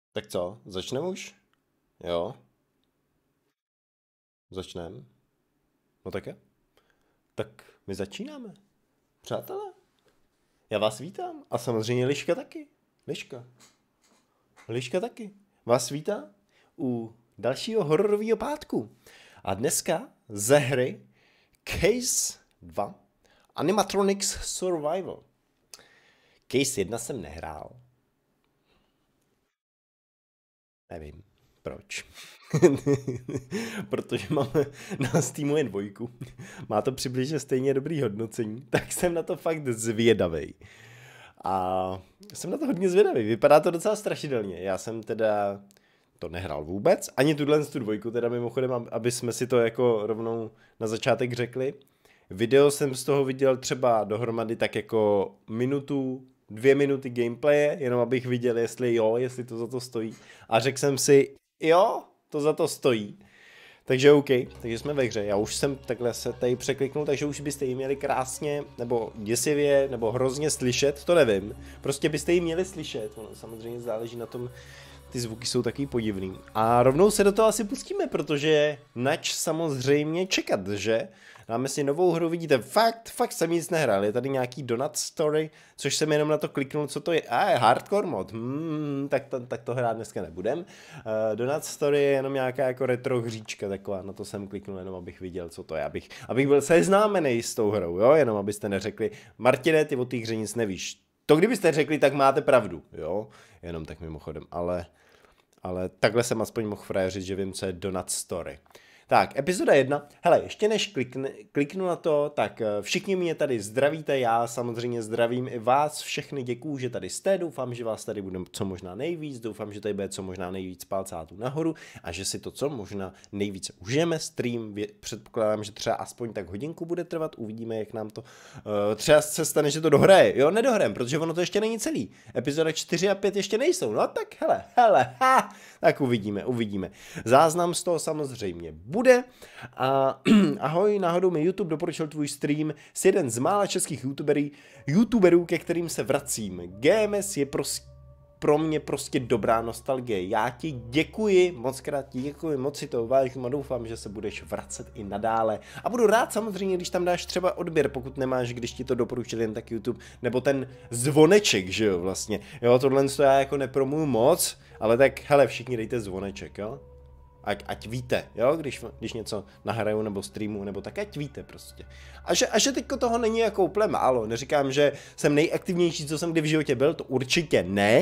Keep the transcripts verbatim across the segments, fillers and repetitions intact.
Tak co, začneme už? Jo, začneme. No tak je. Tak my začínáme. Přátelé, já vás vítám. A samozřejmě Liška taky. Liška. Liška taky. Vás vítá u dalšího hororového pátku. A dneska ze hry Case dva Animatronics Survival. Case jedna jsem nehrál. Nevím, proč. Protože máme na Steamu jen dvojku. Má to přibližně stejně dobrý hodnocení, tak jsem na to fakt zvědavej. A jsem na to hodně zvědavý, vypadá to docela strašidelně. Já jsem teda to nehrál vůbec, ani tuhle tu dvojku, teda mimochodem, aby jsme si to jako rovnou na začátek řekli. Video jsem z toho viděl třeba dohromady tak jako minutu, dvě minuty gameplaye, jenom abych viděl, jestli jo, jestli to za to stojí. A řekl jsem si, jo, to za to stojí. Takže OK, takže jsme ve hře. Já už jsem takhle se tady překliknul, takže už byste ji měli krásně, nebo děsivě, nebo hrozně slyšet, to nevím. Prostě byste ji měli slyšet, ono samozřejmě záleží na tom, ty zvuky jsou takový podivný. A rovnou se do toho asi pustíme, protože nač samozřejmě čekat, že? Dáme si novou hru, vidíte, fakt, fakt jsem nic nehrál, je tady nějaký Donut Story, což jsem jenom na to kliknul, co to je, a je hardcore mod, hmm, tak, to, tak to hrát dneska nebudem. Uh, Donut Story je jenom nějaká jako retro hříčka taková, na to jsem kliknul jenom, abych viděl, co to je, abych, abych byl seznámený s tou hrou, jo, jenom abyste neřekli, Martine, ty o té hře nic nevíš. To kdybyste řekli, tak máte pravdu, jo, jenom tak mimochodem, ale, ale takhle jsem aspoň mohl frajeřit, že vím, co je Donut Story. Tak, epizoda jedna. Hele, ještě než klikne, kliknu na to, tak všichni mě tady zdravíte, já samozřejmě zdravím i vás, všechny děkuju, že tady jste, doufám, že vás tady bude co možná nejvíc, doufám, že tady bude co možná nejvíc palcátů nahoru a že si to co možná nejvíce užijeme. Stream, předpokládám, že třeba aspoň tak hodinku bude trvat, uvidíme, jak nám to, uh, třeba se stane, že to dohraje, jo, nedohrajem, protože ono to ještě není celý. Epizoda čtyři a pět ještě nejsou, no tak hele, hele, ha, tak uvidíme, uvidíme. Záznam z toho samozřejmě bude. A ahoj, náhodou mi YouTube doporučil tvůj stream s jeden z mála českých youtuberů, youtuberů, ke kterým se vracím. G M S je prostě pro mě prostě dobrá nostalgie. Já ti děkuji, moc krát ti děkuji, moc si to vážím a doufám, že se budeš vracet i nadále. A budu rád samozřejmě, když tam dáš třeba odběr, pokud nemáš, když ti to doporučil jen tak YouTube, nebo ten zvoneček, že jo, vlastně. Jo, tohle to já jako nepromuju moc, ale tak hele, všichni dejte zvoneček, jo. Ať, ať víte, jo, když, když něco nahraju nebo streamu, nebo tak ať víte prostě. A že, a že teďko toho není jako úplně málo, neříkám, že jsem nejaktivnější, co jsem kdy v životě byl, to určitě ne,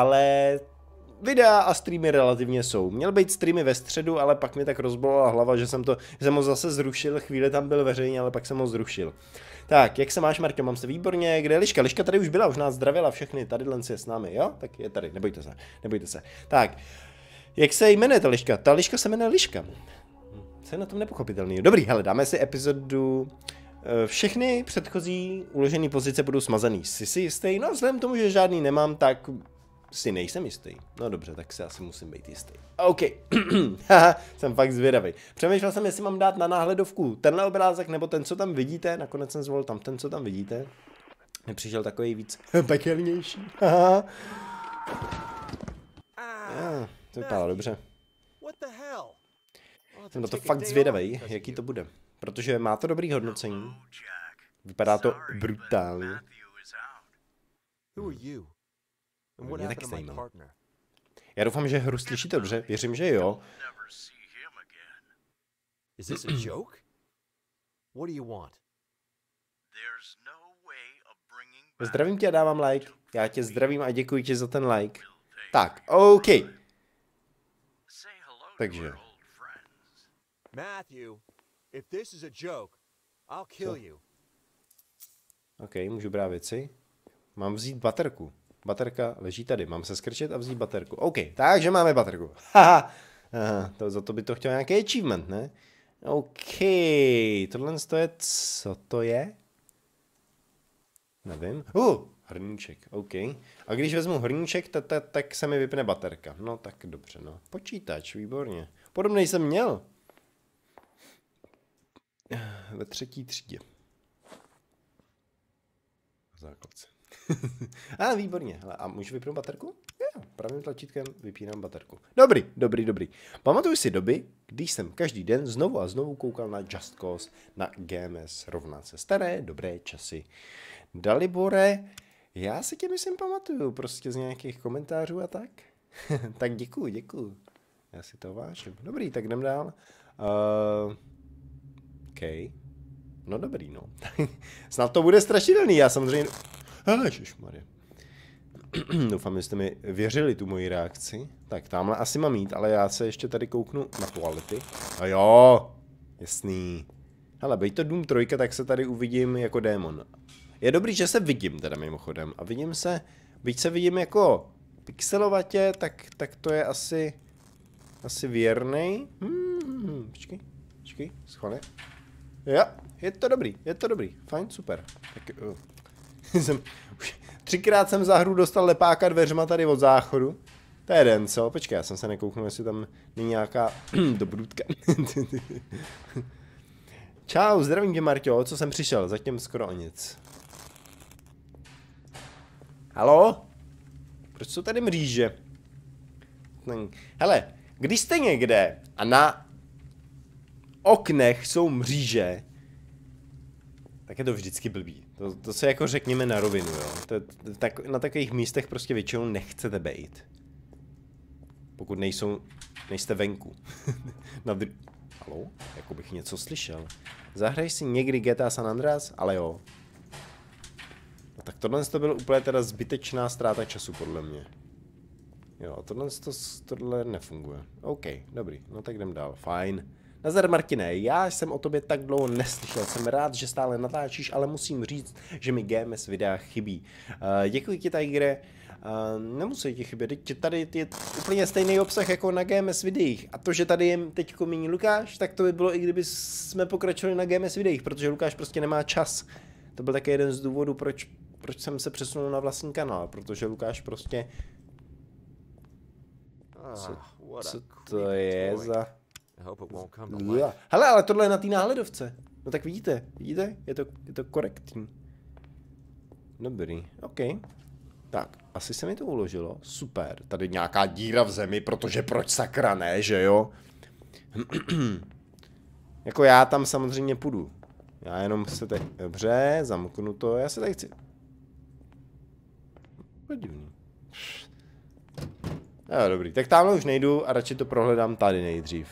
ale videa a streamy relativně jsou. Měl být streamy ve středu, ale pak mi tak rozbolala hlava, že jsem to, že jsem ho zase zrušil, chvíli tam byl veřejně, ale pak jsem ho zrušil. Tak, jak se máš, Marťo? Mám se výborně. Kde je Liška? Liška tady už byla, už nás zdravila všechny, tady je s námi, jo? Tak je tady, nebojte se, nebojte se. Tak. Jak se jmenuje ta liška? Ta liška se jmenuje Liška. Co je na tom nepochopitelný? Dobrý, hele, dáme si epizodu. Všechny předchozí uložené pozice budou smazaný. Jsi si jistý? No, vzhledem k tomu, že žádný nemám, tak si nejsem jistý. No dobře, tak si asi musím být jistý. OK. Jsem fakt zvědavý. Přemýšlel jsem, jestli mám dát na náhledovku tenhle obrázek, nebo ten, co tam vidíte. Nakonec jsem zvolil tam ten, co tam vidíte. Nepřišel takový víc pekelnější. Yeah. To vypadá dobře. Jsem na to fakt zvědavej, jaký to bude. Protože má to dobrý hodnocení. Vypadá to brutálně. Mě taky zajímá. Já doufám, že hru slyšíte dobře. Věřím, že jo. Zdravím tě a dávám like. Já tě zdravím a děkuji ti za ten like. Tak, OK. Takže. OK, můžu brát věci. Mám vzít baterku. Baterka leží tady. Mám se skrčit a vzít baterku. OK, takže máme baterku. Haha. Aha, to, za to by to chtěl nějaký achievement, ne? OK, tohle je, co to je? Nevím. Uh, hrníček, OK. A když vezmu hrníček, tak se mi vypne baterka. No tak dobře, no. Počítač, výborně. Podobnej jsem měl. Ve třetí třídě. Základce. A výborně. Hele, a můžu vypnout baterku? jo, pravým tlačítkem vypínám baterku. Dobrý, dobrý, dobrý. Pamatuju si doby, když jsem každý den znovu a znovu koukal na Just Cause, na G M S rovná se staré, dobré časy. Dalibore, já si tě myslím pamatuju, prostě z nějakých komentářů a tak. Tak děkuju, děkuju. Já si to vážím. Dobrý, tak jdem dál. Uh, OK. No dobrý, no. Snad to bude strašidelný, já samozřejmě... Ah, ježišmarja. Doufám, že jste mi věřili tu moji reakci. Tak, tamhle asi mám jít, ale já se ještě tady kouknu na toalety. A jo, jasný. Hele, bejt to Doom trojka, tak se tady uvidím jako démon. Je dobrý, že se vidím teda mimochodem. A vidím se, byť se vidím jako pixelovatě, tak, tak to je asi, asi věrnej. Hmm, počkej, počkej, schválně. Jo, je to dobrý, je to dobrý, fajn, super. Tak, uh. jsem, už třikrát jsem za hru dostal lepáka dveřma tady od záchodu. To je den, co? Počkej, já jsem se nekouknul, jestli tam není nějaká dobrůdka. Čau, zdravím tě, Marťo, co jsem přišel? Zatím skoro o nic. Halo? Proč jsou tady mříže? Hele, když jste někde a na oknech jsou mříže, tak je to vždycky blbý. To, to se jako řekněme na rovinu, jo. To, to, tak, na takových místech prostě většinou nechcete bejt. Pokud nejsou, nejste venku. na dr... Halo? Jako bych něco slyšel. Zahraj si někdy G T A San Andreas? Ale jo. No, tak tohle to bylo úplně teda zbytečná ztráta času, podle mě. Jo, tohle, to, tohle nefunguje. OK, dobrý, no tak jdem dál, fajn. Nazdar Martine, já jsem o tobě tak dlouho neslyšel, jsem rád, že stále natáčíš, ale musím říct, že mi G M S videa chybí. Uh, děkuji ti, Tigre, uh, nemusí ti chybět, tady je úplně stejný obsah jako na G M S videích. A to, že tady je teďko míní Lukáš, tak to by bylo, i kdyby jsme pokračovali na G M S videích, protože Lukáš prostě nemá čas. To byl také jeden z důvodů, proč, proč jsem se přesunul na vlastní kanál, protože Lukáš prostě... Co, co to je za... Hele, ale tohle je na té náhledovce. No tak vidíte, vidíte? Je to, je to korektní. Dobrý, OK. Tak, asi se mi to uložilo. Super, tady nějaká díra v zemi, protože proč sakra ne, že jo? Jako já tam samozřejmě půjdu. Já jenom se teď... Dobře, zamknu to, já se tady chci... Podivný. Jo, dobrý, tak tamhle už nejdu a radši to prohledám tady nejdřív.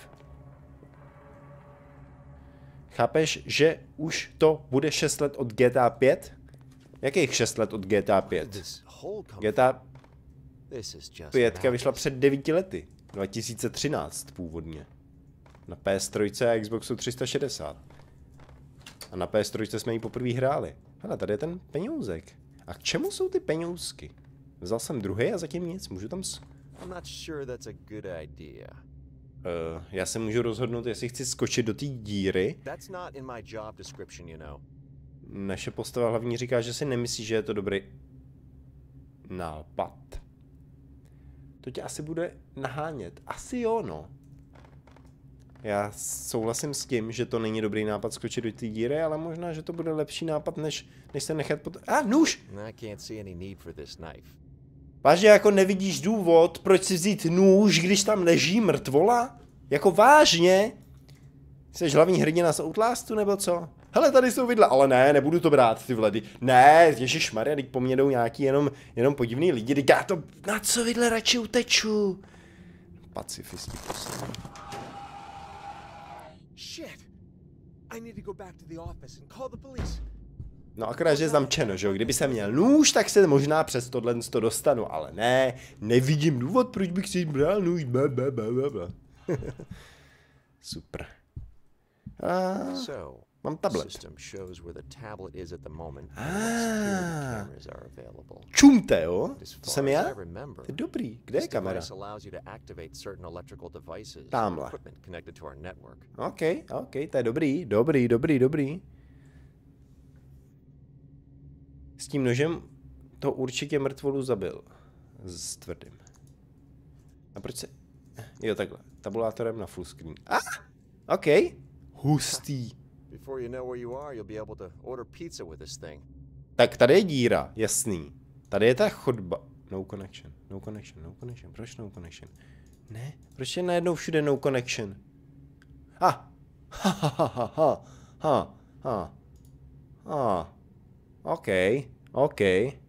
Chápeš, že už to bude šest let od G T A pět? Jakých šest let od G T A pět? G T A pět vyšla před devíti lety. dva tisíce třináct původně. Na P S tři a Xboxu tři sta šedesát. A na P S tři jsme ji poprvé hráli. Hele, tady je ten penězek. A k čemu jsou ty penězky? Vzal jsem druhý a zatím nic, můžu tam... S... I'm not sure that's a good idea. Uh, já se můžu rozhodnout, jestli chci skočit do té díry. That's not in my job description, you know. Naše postava hlavní říká, že si nemyslí, že je to dobrý nápad. To tě asi bude nahánět. Asi jo, no. Já souhlasím s tím, že to není dobrý nápad skočit do té díry, ale možná, že to bude lepší nápad, než, než se nechat pot... A, ah, nůž! I can't see any need for this knife. Vážně jako nevidíš důvod, proč si vzít nůž, když tam leží mrtvola? Jako vážně? Jsi hlavní hrdina z Outlastu, nebo co? Hele, tady jsou vidle, ale ne, nebudu to brát, ty vledy. Ne, ježišmarja, teď po mně jdou nějaký jenom, jenom podivný lidi, teď já to, na co vidle radši uteču? Pacifisti, prosím. Shit! I need to go back to the office and call the police. No akorát, že je zamčeno, že jo, kdyby jsem měl nůž, tak se možná přes tohle to dostanu, ale ne, nevidím důvod, proč bych si bral nůž, bla, bla, bla, bla. Super. A... Mám tablet. Ah. Čumte, jo? To jsem já? To je dobrý. Kde je kamera? Támhle. OK, OK, to je dobrý, dobrý, dobrý, dobrý. S tím nožem to určitě mrtvolu zabil. S tvrdým. A proč se... Jo, takhle. Tabulátorem na full screen. Ah! OK. Hustý. Tak tady je díra, jasný. Tady je ta chodba. no connection, no connection, no connection. Proč no connection? Ne, proč je najednou všude no connection? Ah! Ha ha ha ha ha ha ha ha. OK, OK.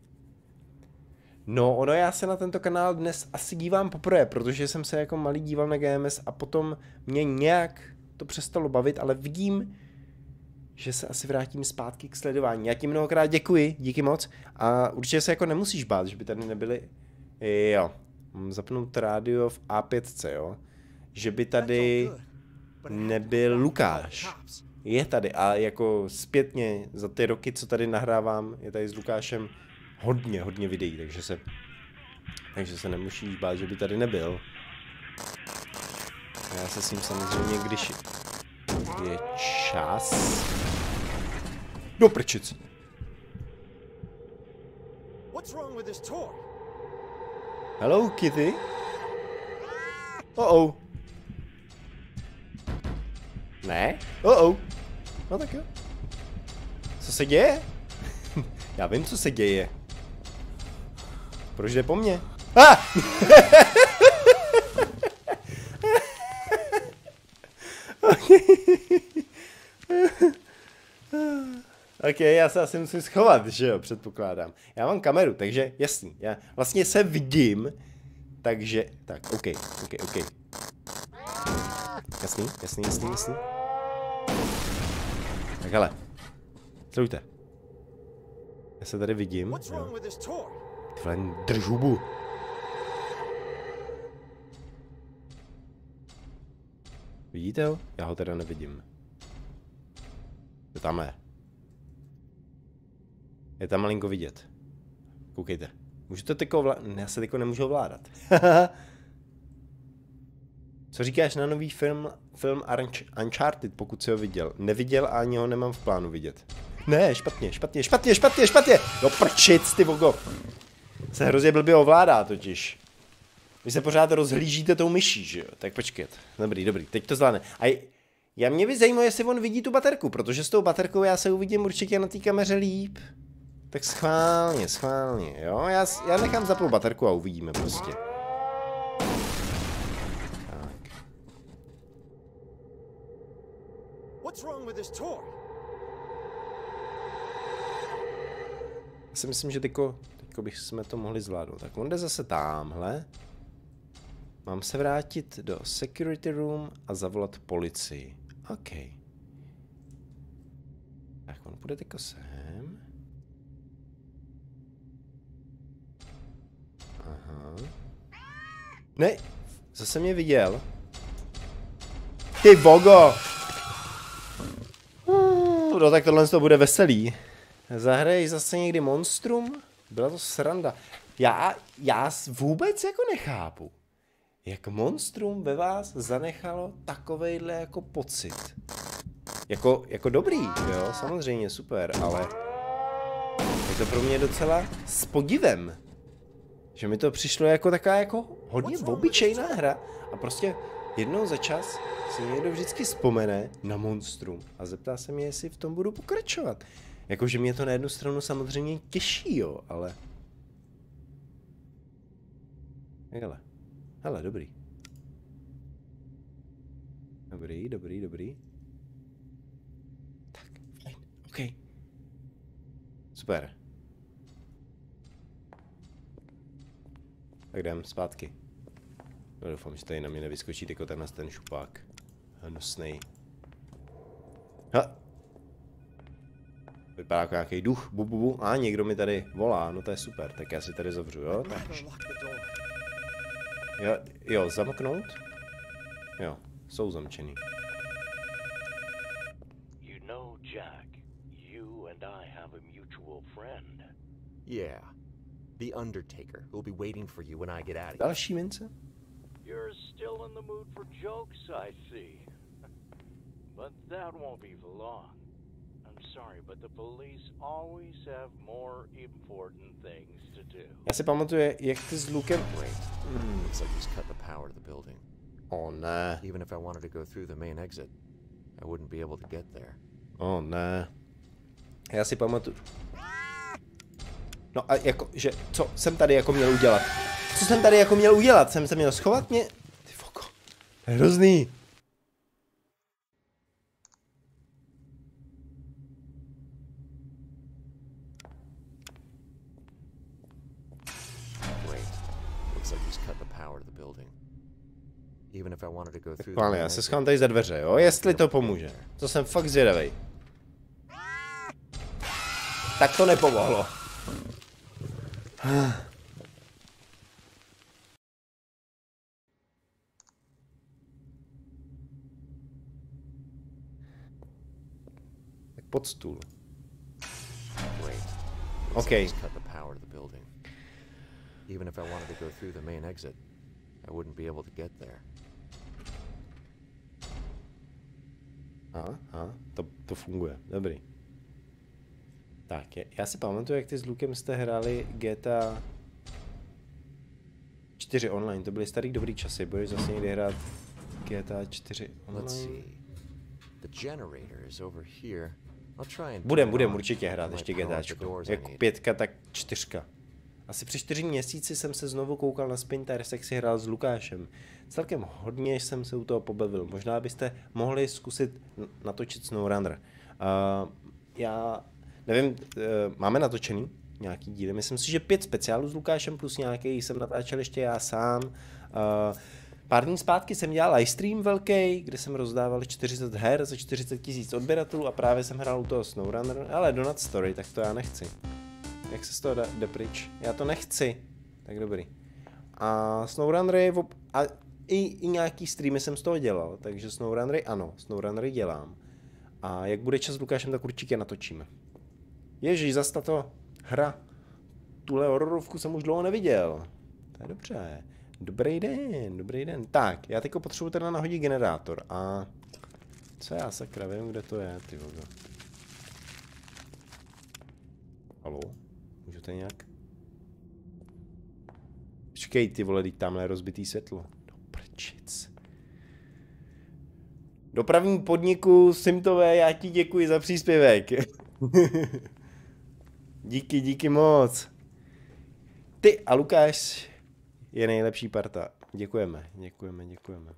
No, ono já se na tento kanál dnes asi dívám poprvé, protože jsem se jako malý díval na G M S a potom mě nějak to přestalo bavit, ale vidím, že se asi vrátím zpátky k sledování. Já ti mnohokrát děkuji, díky moc a určitě se jako nemusíš bát, že by tady nebyly, jo, mám zapnout rádio v A pět, jo, že by tady nebyl Lukáš. Je tady a jako zpětně za ty roky, co tady nahrávám, je tady s Lukášem hodně, hodně videí, takže se, takže se nemusíš bát, že by tady nebyl. A já se s ním samozřejmě, když je čas. Do prčic. Hello, Kitty. Oh oh. Ne? Oh oh. No tak jo. Co se děje? Já vím, co se děje. Proč jde po mně? Ah! Ok, já se asi musím schovat, že jo, předpokládám. Já mám kameru, takže jasný. Já vlastně se vidím, takže... Tak, ok, ok, ok. Jasný, jasný, jasný, jasný. Tak hele. Sledujte. Já se tady vidím. Tyhle, drž hubu. Vidíte ho? Já ho teda nevidím. Je tam je. Je tam malinko vidět. Koukejte. Můžete tyko ovládat? Já se tyko nemůžu ovládat. Co říkáš na nový film, film Uncharted, pokud jsi ho viděl? Neviděl a ani ho nemám v plánu vidět. Ne, špatně, špatně, špatně, špatně, špatně! No prčic, ty vogo. Se hrozně blbě ovládá totiž. Vy se pořád rozhlížíte tou myší, že jo? Tak počkat. Dobrý, dobrý, teď to zvládne. A já mě by zajímalo, jestli on vidí tu baterku, protože s tou baterkou já se uvidím určitě na té kameře líp. Tak schválně, schválně, jo? Já, já nechám zapnout baterku a uvidíme prostě. Tak. Já si myslím, že teďko, teďko bychom to mohli zvládnout. Tak on jde zase támhle. Mám se vrátit do security room a zavolat policii. OK. Tak on půjde teďko sem. Aha. Ne, zase mě viděl. Ty vogo! No tak tohle to bude veselý. Zahraj zase někdy Monstrum? Byla to sranda. Já, já vůbec jako nechápu, jak Monstrum ve vás zanechalo takovejhle jako pocit. Jako, jako dobrý, jo, samozřejmě, super, ale je to pro mě docela s podivem. Že mi to přišlo jako taková jako hodně obyčejná hra a prostě jednou za čas si někdo vždycky vzpomene na Monstrum a zeptá se mě, jestli v tom budu pokračovat. Jakože mě to na jednu stranu samozřejmě těší, jo, ale... Hele, hele, dobrý. Dobrý, dobrý, dobrý. Tak, fajn, OK. Super. Tak jdem zpátky. No, doufám, že tady na mě nevyskočí jako ten ten šupák. Hnusnej. Ha! Vypadá jako nějaký duch, bu, bu, bu. A někdo mi tady volá, no to je super, tak já si tady zavřu, jo? Tak. Jo, jo, zamknout? Jo, jsou zamčený. You know, Jack, you and I have a mutual friend. Yeah. The Undertaker, who'll be waiting for you when I get out of here. Další mince? You're still in the mood for jokes, I see. But that won't be for long. I'm sorry, but the police always have more important things to do. Já si pamatuju, jak ty s Lukem... Mm, looks like he's cut the power to the building. O ne. Even if I wanted to go through the main exit, I wouldn't be able to get there. O ne. Já si pamatuju... No a jako, že, co jsem tady jako měl udělat? Co jsem tady jako měl udělat? Jsem se měl schovat mě? Ty foko, to je hrozný. Páne, já se schovám tady za dveře, jo? Jestli to pomůže. To jsem fakt zvědavej. Tak to nepomohlo. Tak pod stůl. OK. Even if I wanted to go through the main exit, I wouldn't be able to get there. Aha, aha, to, to funguje, dobrý. Tak, je, já si pamatuju, jak ty s Lukem jste hráli G T A čtyři online, to byly starý dobrý časy, budeš zase někdy hrát G T A čtyři online? Budem, budem určitě hrát ještě GTAčko, jak pětka, tak čtyřka. Asi při čtyři měsíci jsem se znovu koukal na Spinters, jak si hrál s Lukášem. Celkem hodně jsem se u toho pobavil. Možná byste mohli zkusit natočit SnowRunner. Uh, já nevím, uh, máme natočený nějaký díly. Myslím si, že pět speciálů s Lukášem plus nějaký jsem natáčel ještě já sám. Uh, pár dní zpátky jsem dělal livestream velký, kde jsem rozdával čtyřicet her za čtyřicet tisíc odběratelů a právě jsem hrál u toho SnowRunner, ale Donut Story, tak to já nechci. Jak se z toho jde pryč? Já to nechci. Tak dobrý. A SnowRunnery a i, i nějaký streamy jsem z toho dělal, takže SnowRunnery ano, SnowRunnery dělám. A jak bude čas s Lukášem, tak určitě natočíme. Ježíš, zas tato hra. Tuhle hororovku jsem už dlouho neviděl. To je dobře. Dobrý den, dobrý den. Tak, já teďko potřebuji teda nahodit generátor a... Co já sakra, vím, kde to je, ty vogo. Haló? Můžu to nějak? Počkej, ty vole, teď tamhle je rozbitý světlo. Do prčic. Dopravní podniku Simtové, já ti děkuji za příspěvek. Díky, díky moc. Ty a Lukáš je nejlepší parta. Děkujeme, děkujeme, děkujeme.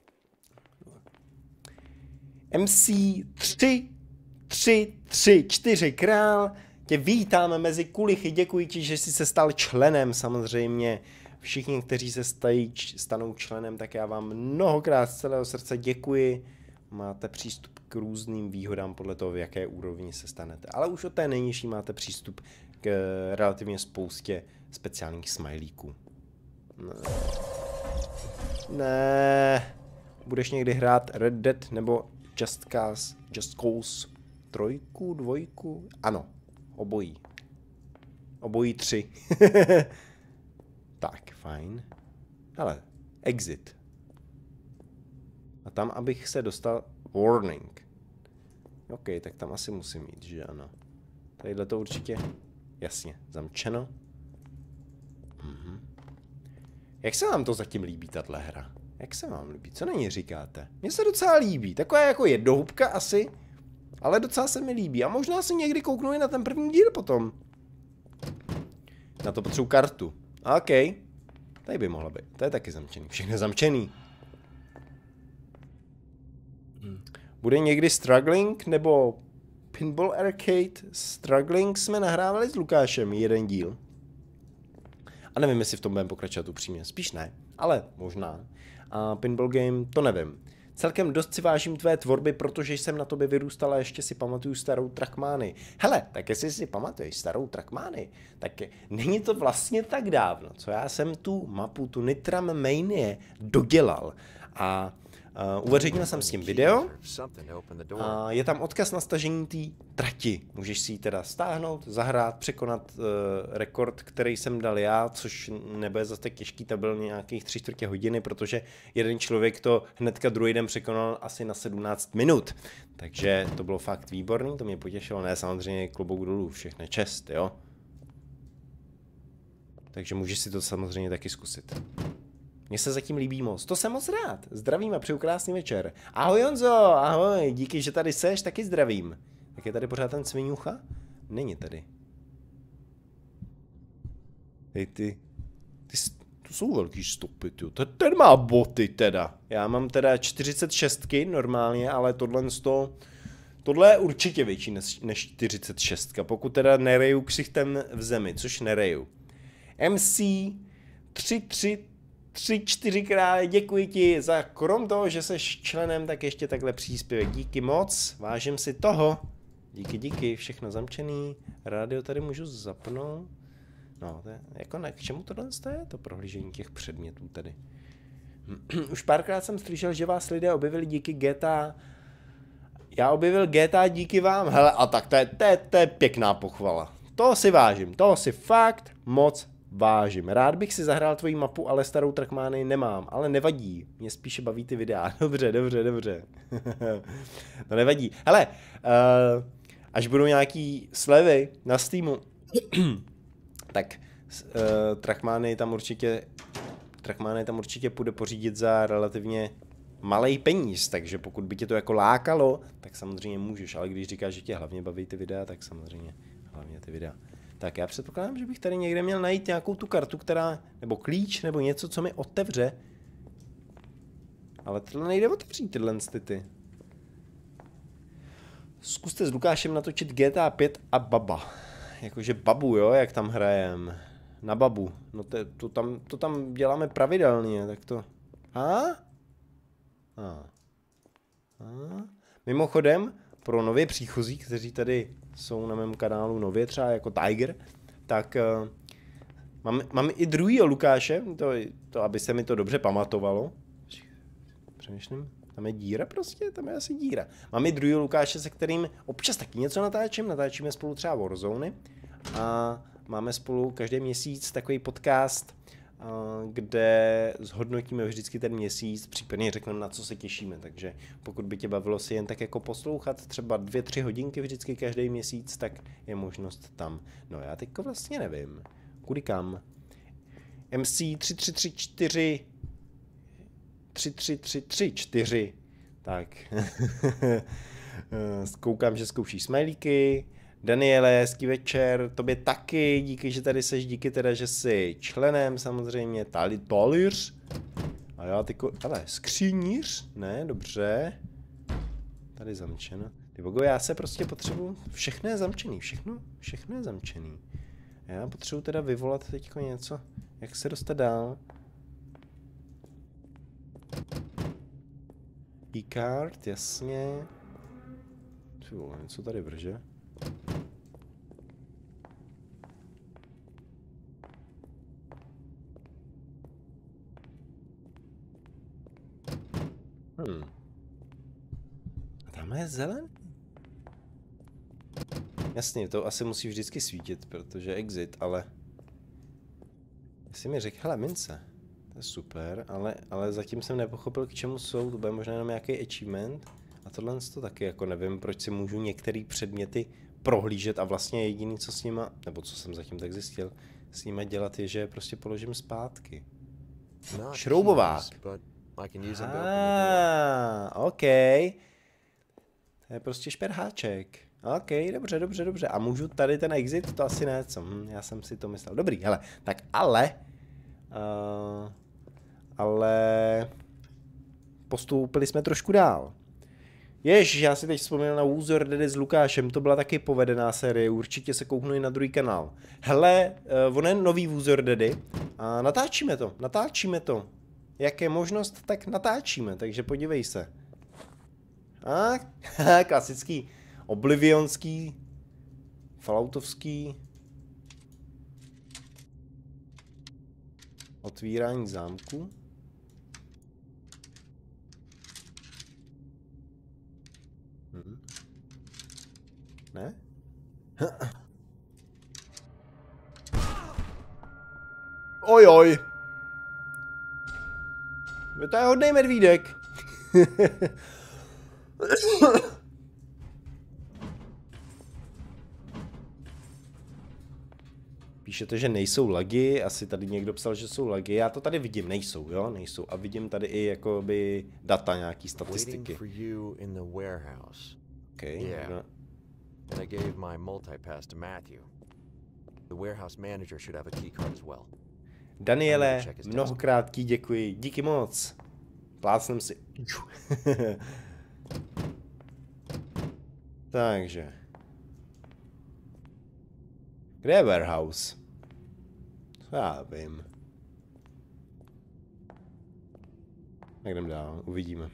M C tři, tři, tři, čtyři král. Tě vítáme mezi kulichy, děkuji ti, že jsi se stal členem samozřejmě. Všichni, kteří se stají, stanou členem, tak já vám mnohokrát z celého srdce děkuji. Máte přístup k různým výhodám podle toho, v jaké úrovni se stanete. Ale už od té nejnižší máte přístup k relativně spoustě speciálních smajlíků. Ne. ne. Budeš někdy hrát Red Dead nebo Just Cause, Just Cause trojku, dvojku? Ano. Obojí. Obojí tři. Tak, fajn. Ale, exit. A tam, abych se dostal... Warning. OK, tak tam asi musím jít, že ano. Tadyhle to určitě... Jasně, zamčeno. Mhm. Jak se vám to zatím líbí, tahle hra? Jak se vám líbí? Co na ní říkáte? Mně se docela líbí. Taková jako jednohubka asi. Ale docela se mi líbí. A možná si někdy kouknu i na ten první díl potom. Na to potřebuji kartu. OK. Tady by mohla být. To je taky zamčený. Všechno je zamčený. Bude někdy Struggling nebo Pinball Arcade? Struggling jsme nahrávali s Lukášem jeden díl. A nevím, jestli v tom budeme pokračovat upřímně. Spíš ne, ale možná. A Pinball Game, to nevím. Celkem dost si vážím tvé tvorby, protože jsem na tobě vyrůstal a ještě si pamatuju starou Trackmany. Hele, tak jestli si pamatuješ starou Trackmany, tak není to vlastně tak dávno, co já jsem tu mapu, tu Nitram Manie dodělal. A uh, uveřejnil jsem s tím video a je tam odkaz na stažení té trati. Můžeš si ji teda stáhnout, zahrát, překonat uh, rekord, který jsem dal já, což nebude zase tak těžký, to byl nějakých tři čtvrtě hodiny, protože jeden člověk to hnedka druhý den překonal asi na sedmnáct minut. Takže to bylo fakt výborný, to mě potěšilo, ne samozřejmě klobouk dolů, všechno čest, jo. Takže můžeš si to samozřejmě taky zkusit. Mně se zatím líbí moc. To jsem moc rád. Zdravím a přeju krásný večer. Ahoj Honzo, ahoj, díky, že tady seš, taky zdravím. Tak je tady pořád ten sviňucha? Není tady. Hej ty, ty, to jsou velký stopy, ty. Ten má boty teda. Já mám teda čtyřicet šest normálně, ale tohle sto, tohle je určitě větší než, než čtyřicet šest. Pokud teda nereju ksichtem v zemi, což nereju. M C tři tři tři čtyři krát, děkuji ti za krom toho, že jsi členem, tak ještě takhle příspěvek. Díky moc, vážím si toho. Díky, díky, všechno zamčený. Rádio tady můžu zapnout. No, to je, jako ne, k čemu tohle je? To prohlížení těch předmětů tady. Už párkrát jsem slyšel, že vás lidé objevili díky G T A. Já objevil G T A díky vám. Hele, a tak to je, to je, to je pěkná pochvala. To si vážím, toho si fakt moc vážím. Rád bych si zahrál tvoji mapu, ale starou Trackmany nemám. Ale nevadí, mě spíše baví ty videa. Dobře, dobře, dobře. To nevadí. Hele, uh, až budou nějaký slevy na Steamu, tak uh, Trackmany tam určitě Trackmany tam určitě půjde pořídit za relativně malej peníz, takže pokud by tě to jako lákalo, tak samozřejmě můžeš, ale když říkáš, že tě hlavně baví ty videa, tak samozřejmě hlavně ty videa. Tak já předpokládám, že bych tady někde měl najít nějakou tu kartu, která, nebo klíč, nebo něco, co mi otevře. Ale tohle nejde otevřít, tyhle ty. Zkuste s Lukášem natočit G T A pět a baba. Jakože babu, jo, jak tam hrajem. Na babu. No to, to, tam, to tam děláme pravidelně, tak to... A? A. A. Mimochodem, pro nově příchozí, kteří tady jsou na mém kanálu nově, třeba jako Tiger, tak uh, mám, mám i druhýho Lukáše, to, to, aby se mi to dobře pamatovalo. Přemýšlím, tam je díra prostě, tam je asi díra. Mám i druhýho Lukáše, se kterým občas taky něco natáčím, natáčíme spolu třeba Warzone a máme spolu každý měsíc takový podcast, kde zhodnotíme vždycky ten měsíc, případně řekneme, na co se těšíme, takže pokud by tě bavilo si jen tak jako poslouchat třeba dvě, tři hodinky vždycky každý měsíc, tak je možnost tam. No já teďko vlastně nevím, kudy kam. M C tři tři tři čtyři tři tři tři tři čtyři, tak koukám, že zkoušíš smajlíky. Daniele, hezký večer, tobě taky, díky, že tady seš, díky teda, že jsi členem samozřejmě, tali, talíř. A já tyko, ale skříníř, ne, dobře. Tady zamčeno. Ty bogo, já se prostě potřebuji, všechno je zamčený, všechno, všechno je zamčený. Já potřebuji teda vyvolat teďko něco, jak se dostat dál. E-card, jasně. Ty vole, něco tady vrže. Hmm. A tam je zelený. Jasně, to asi musí vždycky svítit, protože exit, ale... Jsi mi řekl, hele, mince. To je super, ale, ale zatím jsem nepochopil, k čemu jsou, to bude možná jenom nějaký achievement. A tohle to taky jako nevím, proč si můžu některé předměty prohlížet a vlastně jediný, co s nima, nebo co jsem zatím tak zjistil, s nima dělat je, že je prostě položím zpátky. Šroubovák. Ah, OK. To je prostě šperháček. OK, dobře, dobře, dobře. A můžu tady ten exit? To asi ne, co? Hm, já jsem si to myslel. Dobrý, hele, tak ale... Uh, ale... Postoupili jsme trošku dál. Jež, já si teď vzpomněl na Woozer Daddy s Lukášem, to byla taky povedená série, určitě se kouknu i na druhý kanál. Hele, uh, on je nový Woozer Daddy a natáčíme to, natáčíme to. Jak je možnost, tak natáčíme, takže podívej se. A, klasický, oblivionský, falloutovský otvírání zámku. Hmm. Ne? Oj, oj. To je hodnej medvídek. Píšete, že nejsou lagy, asi tady někdo psal, že jsou lagy, já to tady vidím, nejsou, jo, nejsou. A vidím tady i jakoby data, nějaký statistiky. Okay, yeah. no. And I gave my multipass to Matthew. The warehouse manager should have a key card as well. Daniele, mnohokrát ti děkuji. Díky moc. Plácnem si. Takže. Kde je warehouse? Já vím. Tak jdem dál, uvidíme.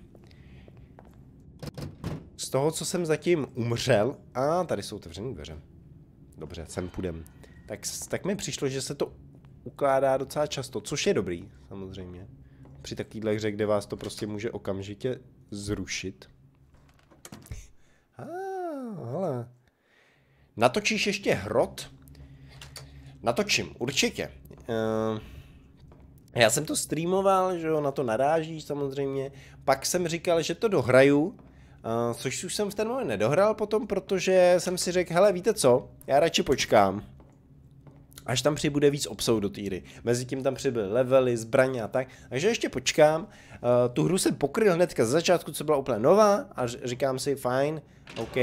Z toho, co jsem zatím umřel... A ah, tady jsou otevřené dveře. Dobře, sem půjdem. Tak, tak mi přišlo, že se to ukládá docela často, což je dobrý, samozřejmě. Při takovýhle hře, kde vás to prostě může okamžitě zrušit. Ah, hele. Natočíš ještě hrot? Natočím, určitě. Uh, já jsem to streamoval, že jo, na to narážíš samozřejmě. Pak jsem říkal, že to dohraju, uh, což už jsem v ten moment nedohrál potom, protože jsem si řekl, hele, víte co, já radši počkám, až tam přibude víc obsahu do té hry. Mezitím tam přibyly levely, zbraně a tak, takže ještě počkám. Uh, tu hru jsem pokryl hnedka z začátku, co byla úplně nová a říkám si, fajn, OK.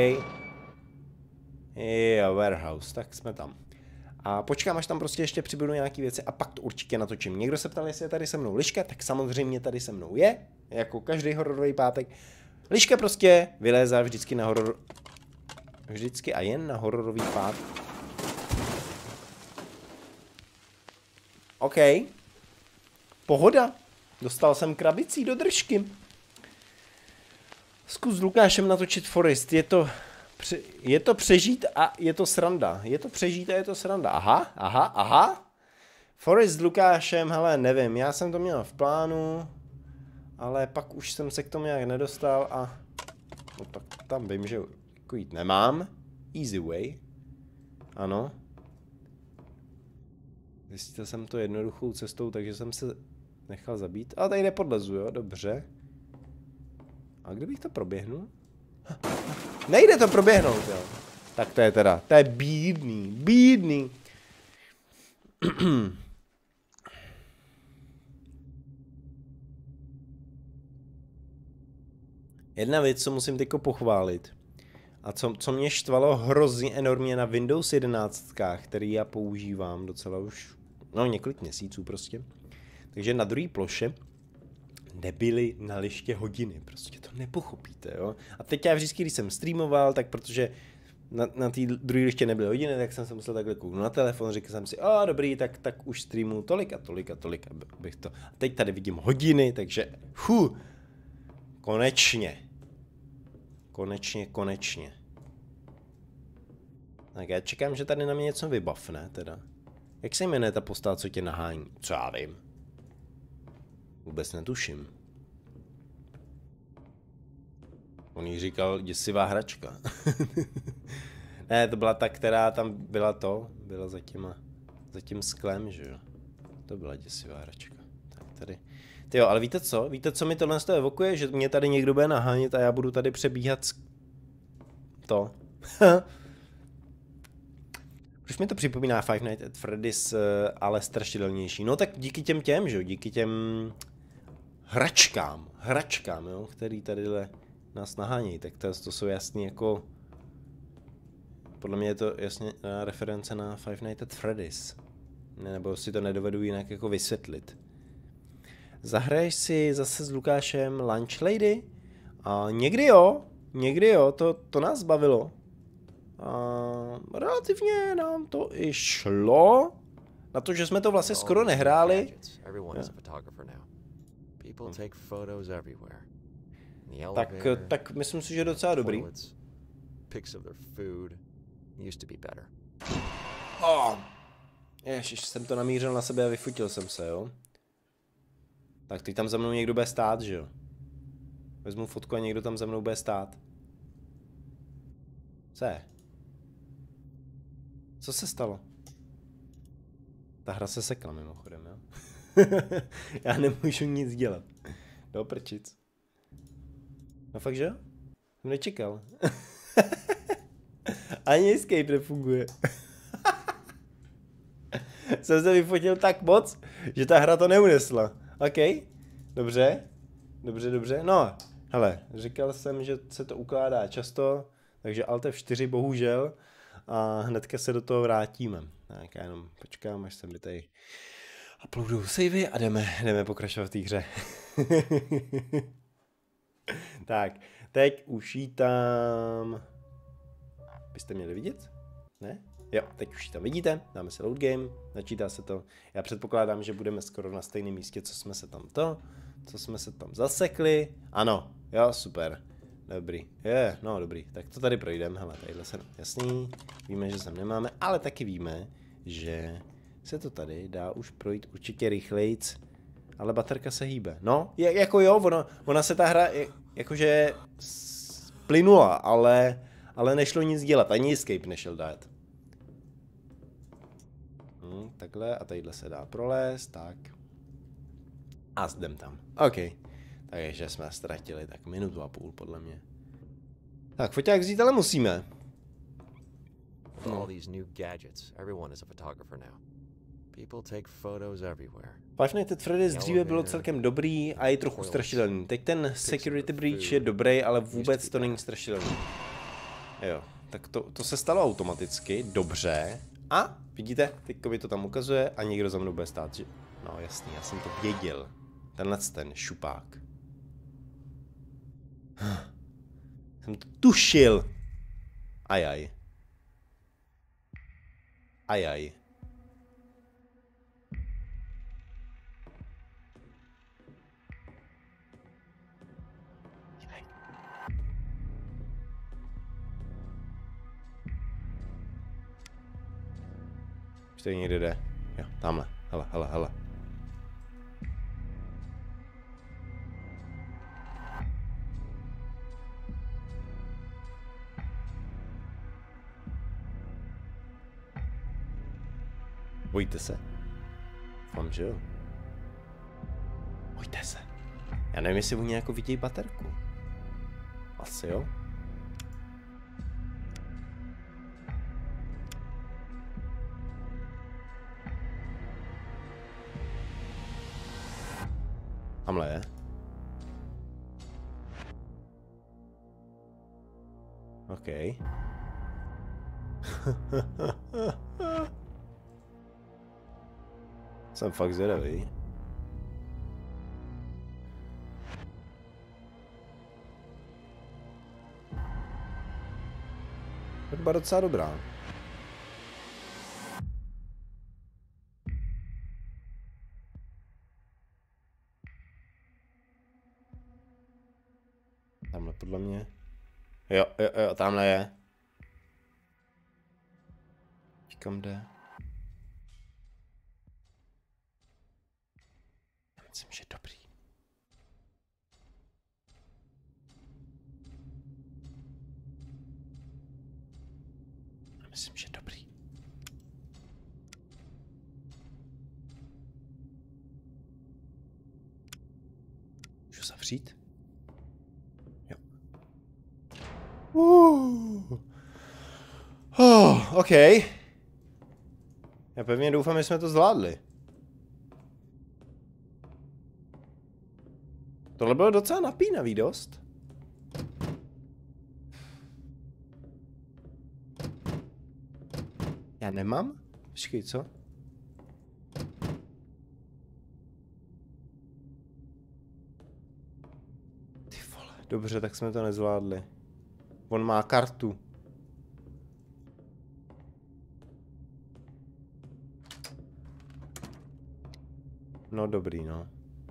Jo, warehouse, tak jsme tam. A počkám, až tam prostě ještě přibudou nějaké věci a pak to určitě natočím. Někdo se ptal, jestli je tady se mnou Liška, tak samozřejmě tady se mnou je, jako každý hororový pátek. Liška prostě vylézá vždycky na horor... Vždycky a jen na hororový pád. OK. Pohoda. Dostal jsem krabicí do držky. Zkus s Lukášem natočit Forest, je to... Je to přežít a je to sranda. Je to přežít a je to sranda. Aha, aha, aha. Forest s Lukášem, hele, nevím, já jsem to měl v plánu, ale pak už jsem se k tomu nějak nedostal a... No tak tam vím, že jako jít nemám. Easy way. Ano. Zjistil jsem to jednoduchou cestou, takže jsem se nechal zabít. Ale tady nepodlezu, jo, dobře. A kdybych to proběhnul? Nejde to proběhnout, jo. Tak to je teda, to je bídný, bídný. Jedna věc, co musím teďko pochválit, a co, co mě štvalo hrozně enormně na Windows jedenáct, který já používám docela už, no několik měsíců prostě. Takže na druhé ploše nebyly na liště hodiny, prostě to nepochopíte, jo. A teď já vždycky, když jsem streamoval, tak protože na, na té druhé liště nebyly hodiny, tak jsem se musel takhle kouknout na telefon, říkal jsem si, a dobrý, tak, tak už streamu tolik a tolik a tolik, abych to... A teď tady vidím hodiny, takže, hu, konečně. Konečně, konečně. Tak já čekám, že tady na mě něco vybavne, teda. Jak se jmenuje ta postava, co tě nahání? Co já vím. Vůbec netuším. On jí říkal děsivá hračka. Ne, to byla ta, která tam byla to, byla za, těma, za tím sklem, že jo. To byla děsivá hračka. Tak tady. Tyjo, ale víte co? Víte, co mi tohle z toho evokuje? Že mě tady někdo bude nahánět a já budu tady přebíhat z... to. Proč mi to připomíná Five Nights at Freddy's, ale strašidelnější? No tak díky těm těm, že jo, díky těm hračkám, hračkám, jo, který tadyhle nás nahánějí, tak to, to jsou jasně jako, podle mě je to jasně reference na Five Nights at Freddy's, nebo si to nedovedu jinak jako vysvětlit. Zahraješ si zase s Lukášem Lunch Lady? A někdy jo, někdy jo, to, to nás bavilo. A relativně nám to i šlo. Na to, že jsme to vlastně skoro nehráli. Tak, tak myslím si, že docela dobrý. Oh. Ježiš, jsem to namířil na sebe a vyfotil jsem se, jo. Tak teď tam za mnou někdo bude stát, že jo. Vezmu fotku a někdo tam za mnou bude stát. Co je? Co se stalo? Ta hra se sekla mimochodem, jo? Já nemůžu nic dělat. Do prčic. No fakt, že jo? Jsem nečekal. Ani escape nefunguje. Jsem se vyfotil tak moc, že ta hra to neunesla. OK, dobře, dobře, dobře. No, hele, říkal jsem, že se to ukládá často, takže Alt F čtyři bohužel a hnedka se do toho vrátíme. Tak já jenom počkám, až se mi tady uploadují savey a jdeme, jdeme pokračovat v té hře. Tak, teď už jí tam... Byste měli vidět? Ne? Jo, teď už ji tam vidíte, dáme se load game, načítá se to. Já předpokládám, že budeme skoro na stejném místě, co jsme se tam to, co jsme se tam zasekli. Ano, jo, super. Dobrý, je, no dobrý, tak to tady projdeme, hele, tadyhle se, jasný, víme, že sem nemáme, ale taky víme, že se to tady dá už projít určitě rychlejc, ale baterka se hýbe. No, je, jako jo, ono, ona se ta hra, je, jakože plynula, ale, ale nešlo nic dělat, ani escape nešel dát. Hm, takhle a tadyhle se dá prolézt, tak. A jdem tam, OK. Takže jsme ztratili tak minutu a půl, podle mě. Tak, foťák vzít, ale musíme. With all these new gadgets, everyone is a photographer now. People take photos everywhere. Five Nights at Freddy's dříve bylo celkem dobrý a je trochu strašidelný. Teď ten Security Breach je dobrý, ale vůbec to není strašidelný. Jo, tak to, to se stalo automaticky, dobře. A vidíte, teďko mi to tam ukazuje a někdo za mnou bude stát, že... No jasný, já jsem to věděl. Tenhle ten šupák. Jsem to tušil. Ajaj. Ajaj. Už tady někde jde. Jo, tamhle. Hele, hele, hele. Bojíte se? Vám, že jo? Bojte se. Já nevím, jestli oni jako vidějí baterku. Asi jo? Tamhle je. OK. Jsem fakt zvědavý. Hudba docela dobrá. Tamhle podle mě. Jo, jo, jo, tamhle je. Kam jde? Já myslím, že dobrý. Já myslím, že dobrý. Můžu zavřít? Jo. Uh. Oh, OK. Já pevně doufám, že jsme to zvládli. Tohle bylo docela napínavý dost. Já nemám? Počkej, co? Ty vole, dobře, tak jsme to nezvládli. On má kartu. No dobrý, no.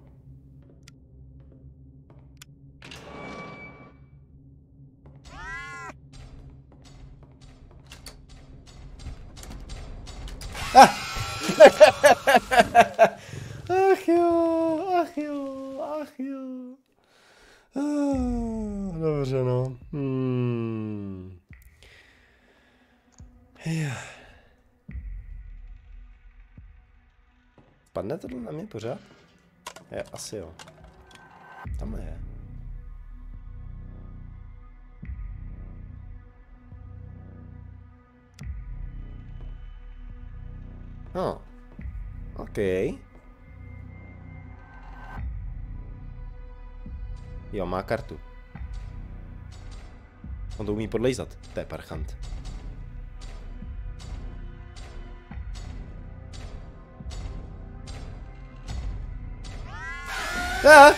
Ah! Ach jo, ach jo, ach jo. Ah, dobře, no. Hmm. Yeah. Padne tohle na mě pořád? Je, asi jo. Tamhle je. No. OK. Jo, má kartu. On to umí podlejzat. To je parchant. Ah!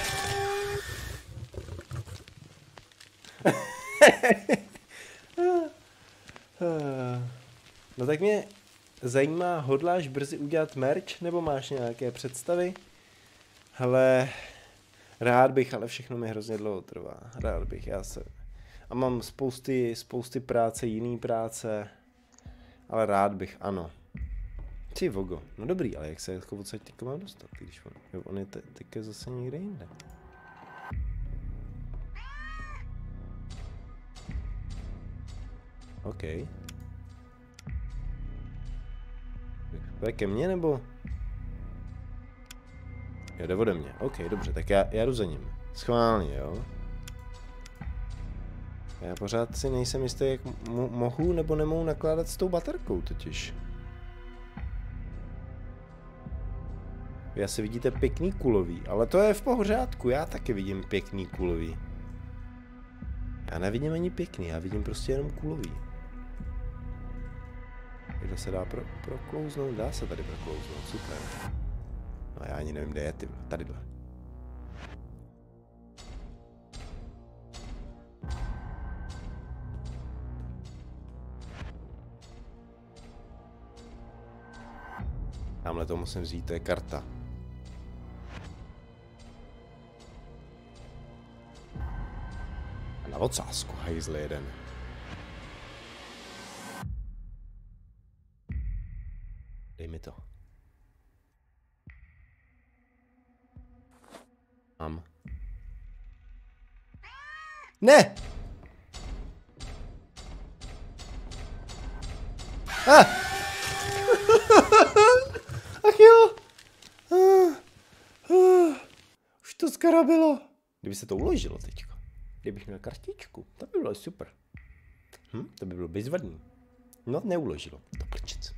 No tak mě zajímá, hodláš brzy udělat merch, nebo máš nějaké představy? Hele, rád bych, ale všechno mi hrozně dlouho trvá. Rád bych, já se... A mám spousty, spousty práce, jiný práce, ale rád bych, ano. Ty vogo, no dobrý, ale jak se jako odsaď teďka mám dostat, když on, jo, on je te, teďka zase někde jinde. OK. To je ke mně, nebo? Jo, jde ode mě. OK, dobře, tak já, já jdu za ním. Schválně, jo. Já pořád si nejsem jistý, jak mo mohu nebo nemohu nakládat s tou baterkou totiž. Vy asi vidíte pěkný kulový, ale to je v pořádku, já taky vidím pěkný kulový. Já nevidím ani pěkný, já vidím prostě jenom kulový. Kde se dá pro, proklouznout? Dá se tady proklouznout, super. No já ani nevím, kde je, ty, tadyhle. Tamhle to musím vzít, to je karta. A na ocásku, hajzl jeden. Dej mi to. Mám. Ne! Ah! Ach jo! Ah, ah, už to skarabilo. Kdyby se to uložilo teďko. Kdybych měl kartičku, to by bylo super. Hm, to by bylo bezvadný. No, neuložilo. To prčic.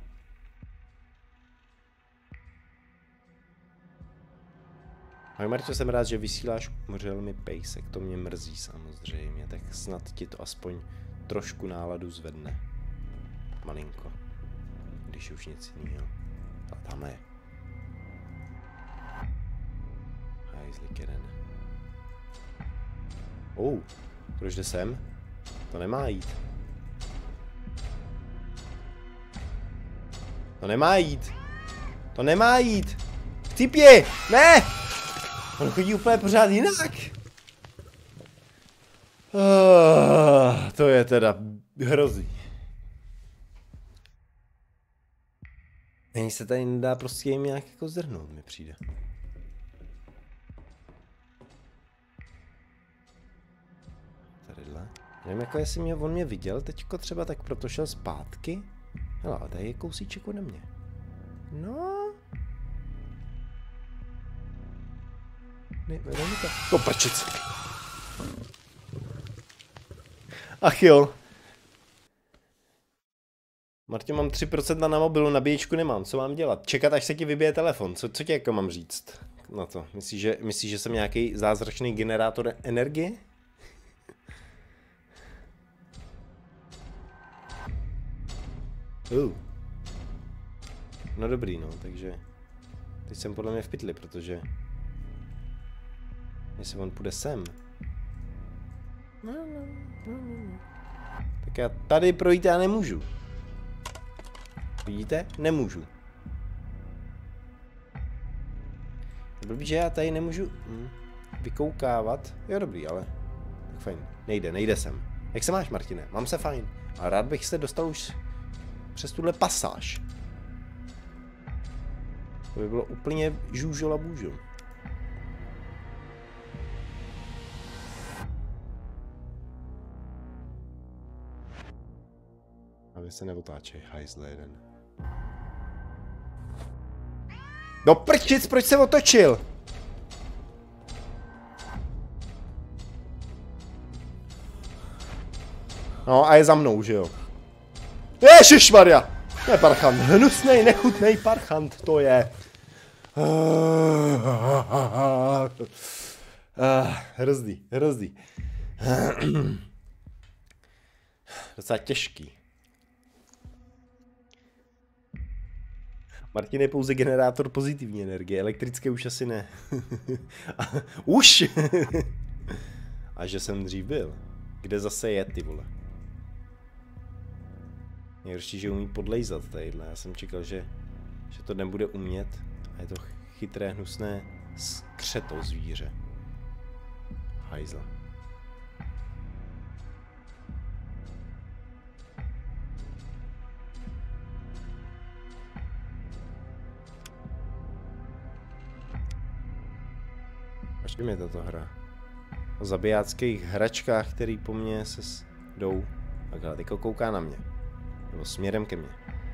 A Marťo, jsem rád, že vysíláš, umřel mi pejsek, to mě mrzí samozřejmě, tak snad ti to aspoň trošku náladu zvedne. Malinko. Když už nic jiného. A tam je. Hajzlik jeden. Oh, proč jde sem? To nemá jít. To nemá jít. To nemá jít. Chcípě! Ne! On chodí úplně pořád jinak. Oh, to je teda hrozí. Není se tady nedá prostě jim nějak jako zdrhnout, mi přijde. Tadyhle. Nevím, jako jestli mě, on mě viděl teďko třeba, tak proto šel zpátky. Hele, ale tady je kousíček ode mě. No. Ne, ne, ne, to. To prčic. Ach jo. Martě, mám tři procenta na mobilu, nabíječku nemám, co mám dělat? Čekat, až se ti vybije telefon, co, co ti jako mám říct na to? Myslíš, že, myslíš, že jsem nějaký zázračný generátor energie? Uh. No dobrý, no, takže teď jsem podle mě v pytli, protože jestli on půjde sem. No, no, no, no. Tak já tady projít já nemůžu. Vidíte? Nemůžu. Blbý, že já tady nemůžu hm, vykoukávat. Jo, dobrý, ale tak fajn. Nejde, nejde sem. Jak se máš, Martine? Mám se fajn. A rád bych se dostal už přes tuhle pasáž. To by bylo úplně žůžola bůžo. A vy se neotáčej, hajzle jeden. No prčic, proč se otočil? No a je za mnou, že jo? Ježišmarja! To je parchant, hnusnej, nechutnej parchant, to je. Hrozdý, hrozdý. Docela těžký. Martin je pouze generátor pozitivní energie, elektrické už asi ne. Už! A že jsem dřív byl. Kde zase je, ty vole? Nejhorší, že umí podlejzat tadyhle. Já jsem čekal, že, že to nebude umět. A je to chytré, hnusné skřeto zvíře. Hajzl. Až mi je tato hra. O zabijáckých hračkách, který po mně se s... jdou. Takhle, teďko kouká na mě. Nebo směrem ke mně.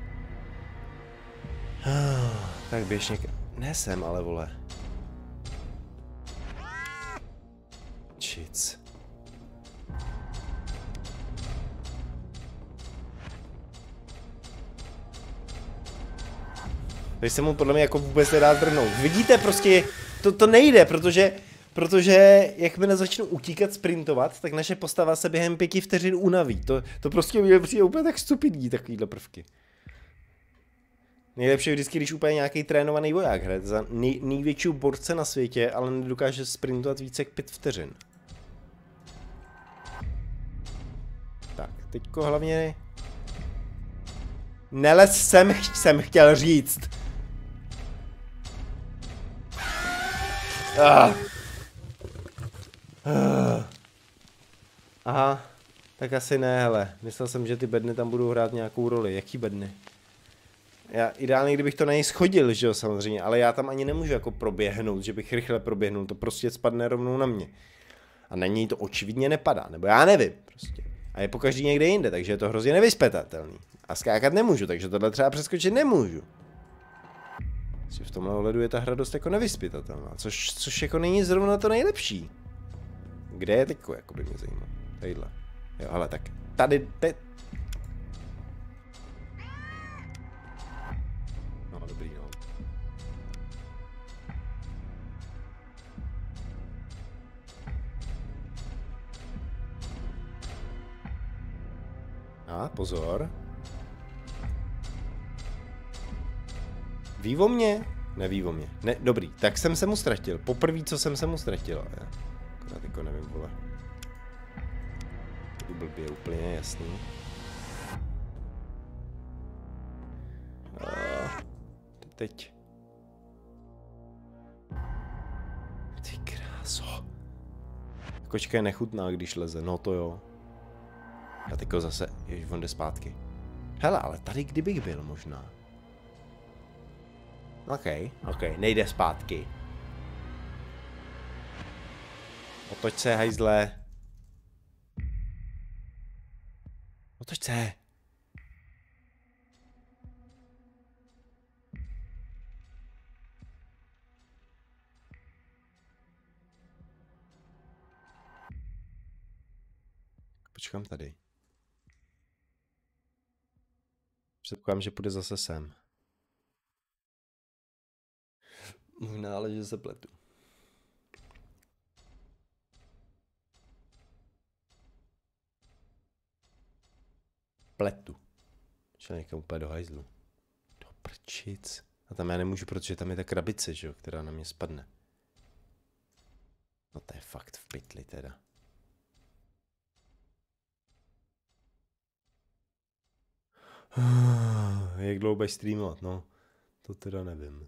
Tak běž někam. Ne sem, ale vole. Čic. Takže se mu podle mě jako vůbec nedá zdrhnout. Vidíte, prostě to, to nejde, protože, protože jakmile začnu utíkat, sprintovat, tak naše postava se během pěti vteřin unaví. To, to prostě mě přijde úplně tak stupidní, takovýhle prvky. Nejlepší je vždycky, když úplně nějaký trénovaný voják hraje za nej, největší borce na světě, ale nedokáže sprintovat více jak pět vteřin. Tak, teďko hlavně... Nelez sem, jsem chtěl říct. Ah. Ah. Aha, tak asi ne, hele. Myslel jsem, že ty bedny tam budou hrát nějakou roli. Jaký bedny? Já ideálně, kdybych to na něj schodil, že jo, samozřejmě, ale já tam ani nemůžu jako proběhnout, že bych rychle proběhnul, to prostě spadne rovnou na mě. A na něj to očividně nepadá, nebo já nevím, prostě. A je pokaždý někde jinde, takže je to hrozně nevyzpětatelný. A skákat nemůžu, takže tohle třeba přeskočit nemůžu. V tomhle ohledu je ta hra dost jako nevyzpětatelná, což, což jako není zrovna to nejlepší. Kde je teďko, jako by mě zajímalo. Tadyhle. Jo, ale tak tady, te... No, dobrý, no. A, pozor. Ví o mě? Neví o mě. Ne, dobrý, tak jsem se mu ztratil. Poprvé, co jsem se mu ztratil. Já. Akorát jako nevím, vole. To blbě je úplně jasný. A teď. Ty kráso. Kočka je nechutná, když leze, no to jo. A teďko zase, jež on jde zpátky. Hele, ale tady kdybych byl možná. OK, OK, nejde zpátky. Otoč se, hajzle. Otoč se. Počkám tady. Předpokládám, že půjde zase sem. Možná, ale že se pletu. Pletu. Šel někam úplně do hajzlu. Do prčic. A tam já nemůžu, protože tam je ta krabice, že jo, která na mě spadne. No to je fakt v pytli teda. Jak dlouho budeš streamovat, no. To teda nevím.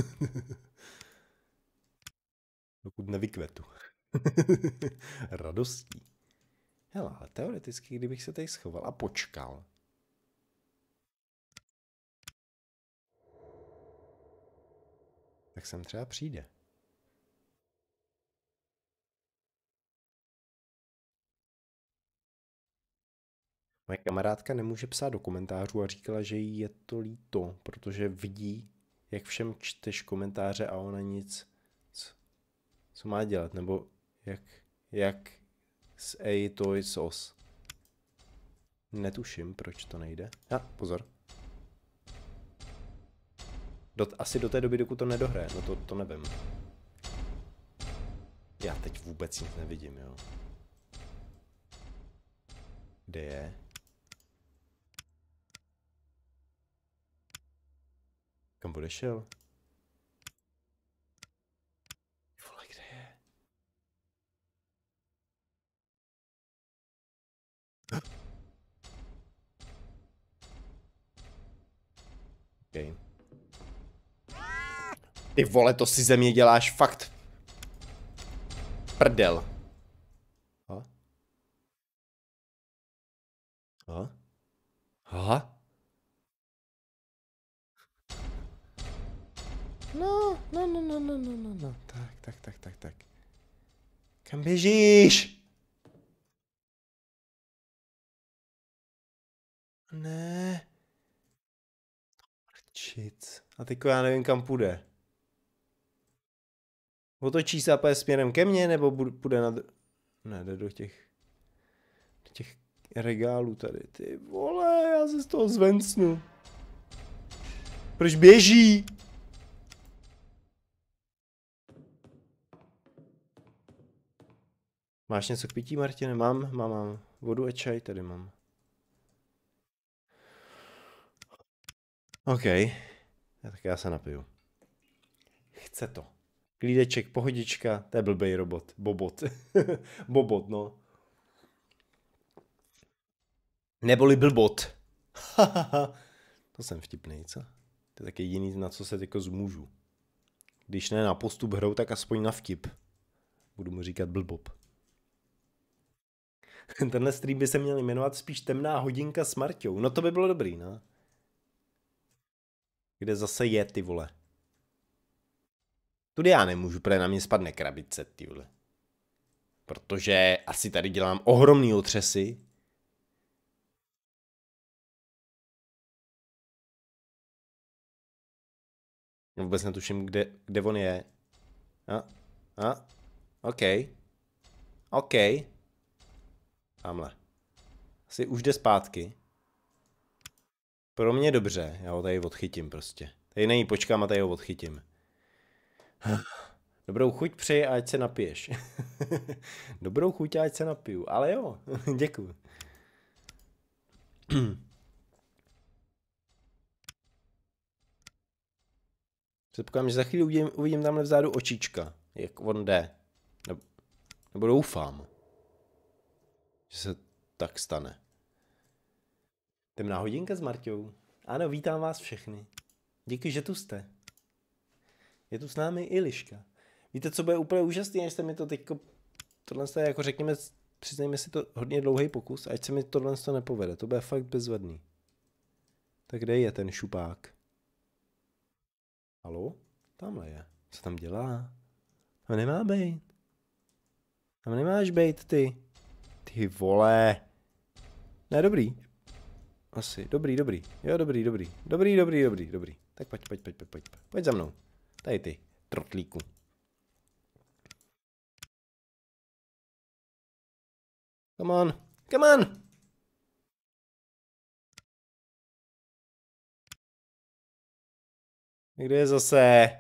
Dokud nevykvetu. Radostí. Hele, ale teoreticky, kdybych se tady schoval a počkal. Tak sem třeba přijde. Moje kamarádka nemůže psát do komentářů a říkala, že jí je to líto, protože vidí, jak všem čteš komentáře a ona nic, co, co má dělat, nebo jak, jak s A to sos. Netuším, proč to nejde. A, pozor. Do, asi do té doby, dokud to nedohraje, no to, to nevím. Já teď vůbec nic nevidím, jo. Kde je? Kam odešel? Vole, kde je? Okay. Ty vole, to si ze mě děláš fakt prdel. Aha. Aha. Aha. No, no, no, no, no, no, no, no. Tak, tak, tak, tak, tak. Kam běžíš? Ne. Shit. A teďko já nevím, kam půjde. Otočí se a půjde směrem ke mně, nebo půjde na... Ne, jde do těch... Do těch regálů tady. Ty vole, já se z toho zvencnu. Proč běží? Máš něco k pití, Martine? Mám, mám, mám. Vodu a čaj tady mám. OK. Já tak já se napiju. Chce to. Klídeček, pohodička, to je blbej robot. Bobot. Bobot, no. Neboli blbot. To jsem vtipnej, co? To je taky jediný, na co se jako zmůžu. Když ne na postup hrou, tak aspoň na vtip. Budu mu říkat blbob. Tenhle stream by se měl jmenovat spíš Temná hodinka s Marťou. No to by bylo dobrý, no. Kde zase je, ty vole. Tudy já nemůžu, protože na mě spadne krabice, ty vole. Protože asi tady dělám ohromný otřesy. Vůbec netuším, kde, kde on je. A, a, OK. OK. Tamhle. Asi už jde zpátky. Pro mě dobře, já ho tady odchytím prostě. Tady není, počkám a tady ho odchytím. Dobrou chuť přeji a ať se napiješ. Dobrou chuť a ať se napiju, ale jo, děkuju. Předpokládám, že za chvíli uvidím, uvidím tamhle vzadu očička, jak on jde. Nebo, nebo doufám, že se tak stane. Temná hodinka s Marťou. Ano, vítám vás všechny. Díky, že tu jste. Je tu s námi i Liška. Víte, co bude úplně úžasný, až se mi to teďko... Tohle je jako řekněme, přiznejme si to hodně dlouhý pokus, ať se mi tohle to nepovede. To bude fakt bezvadný. Tak kde je ten šupák? Haló? Tamhle je. Co tam dělá? Tam nemá bejt. Tam nemáš bejt, ty. Ty vole. Ne, dobrý. Asi. Dobrý, dobrý. Jo, dobrý, dobrý. Dobrý, dobrý, dobrý, dobrý. Tak pojď, pojď, pojď, pojď, pojď. Pojď za mnou. Tady ty, trotlíku. Come on, come on! Kde je zase?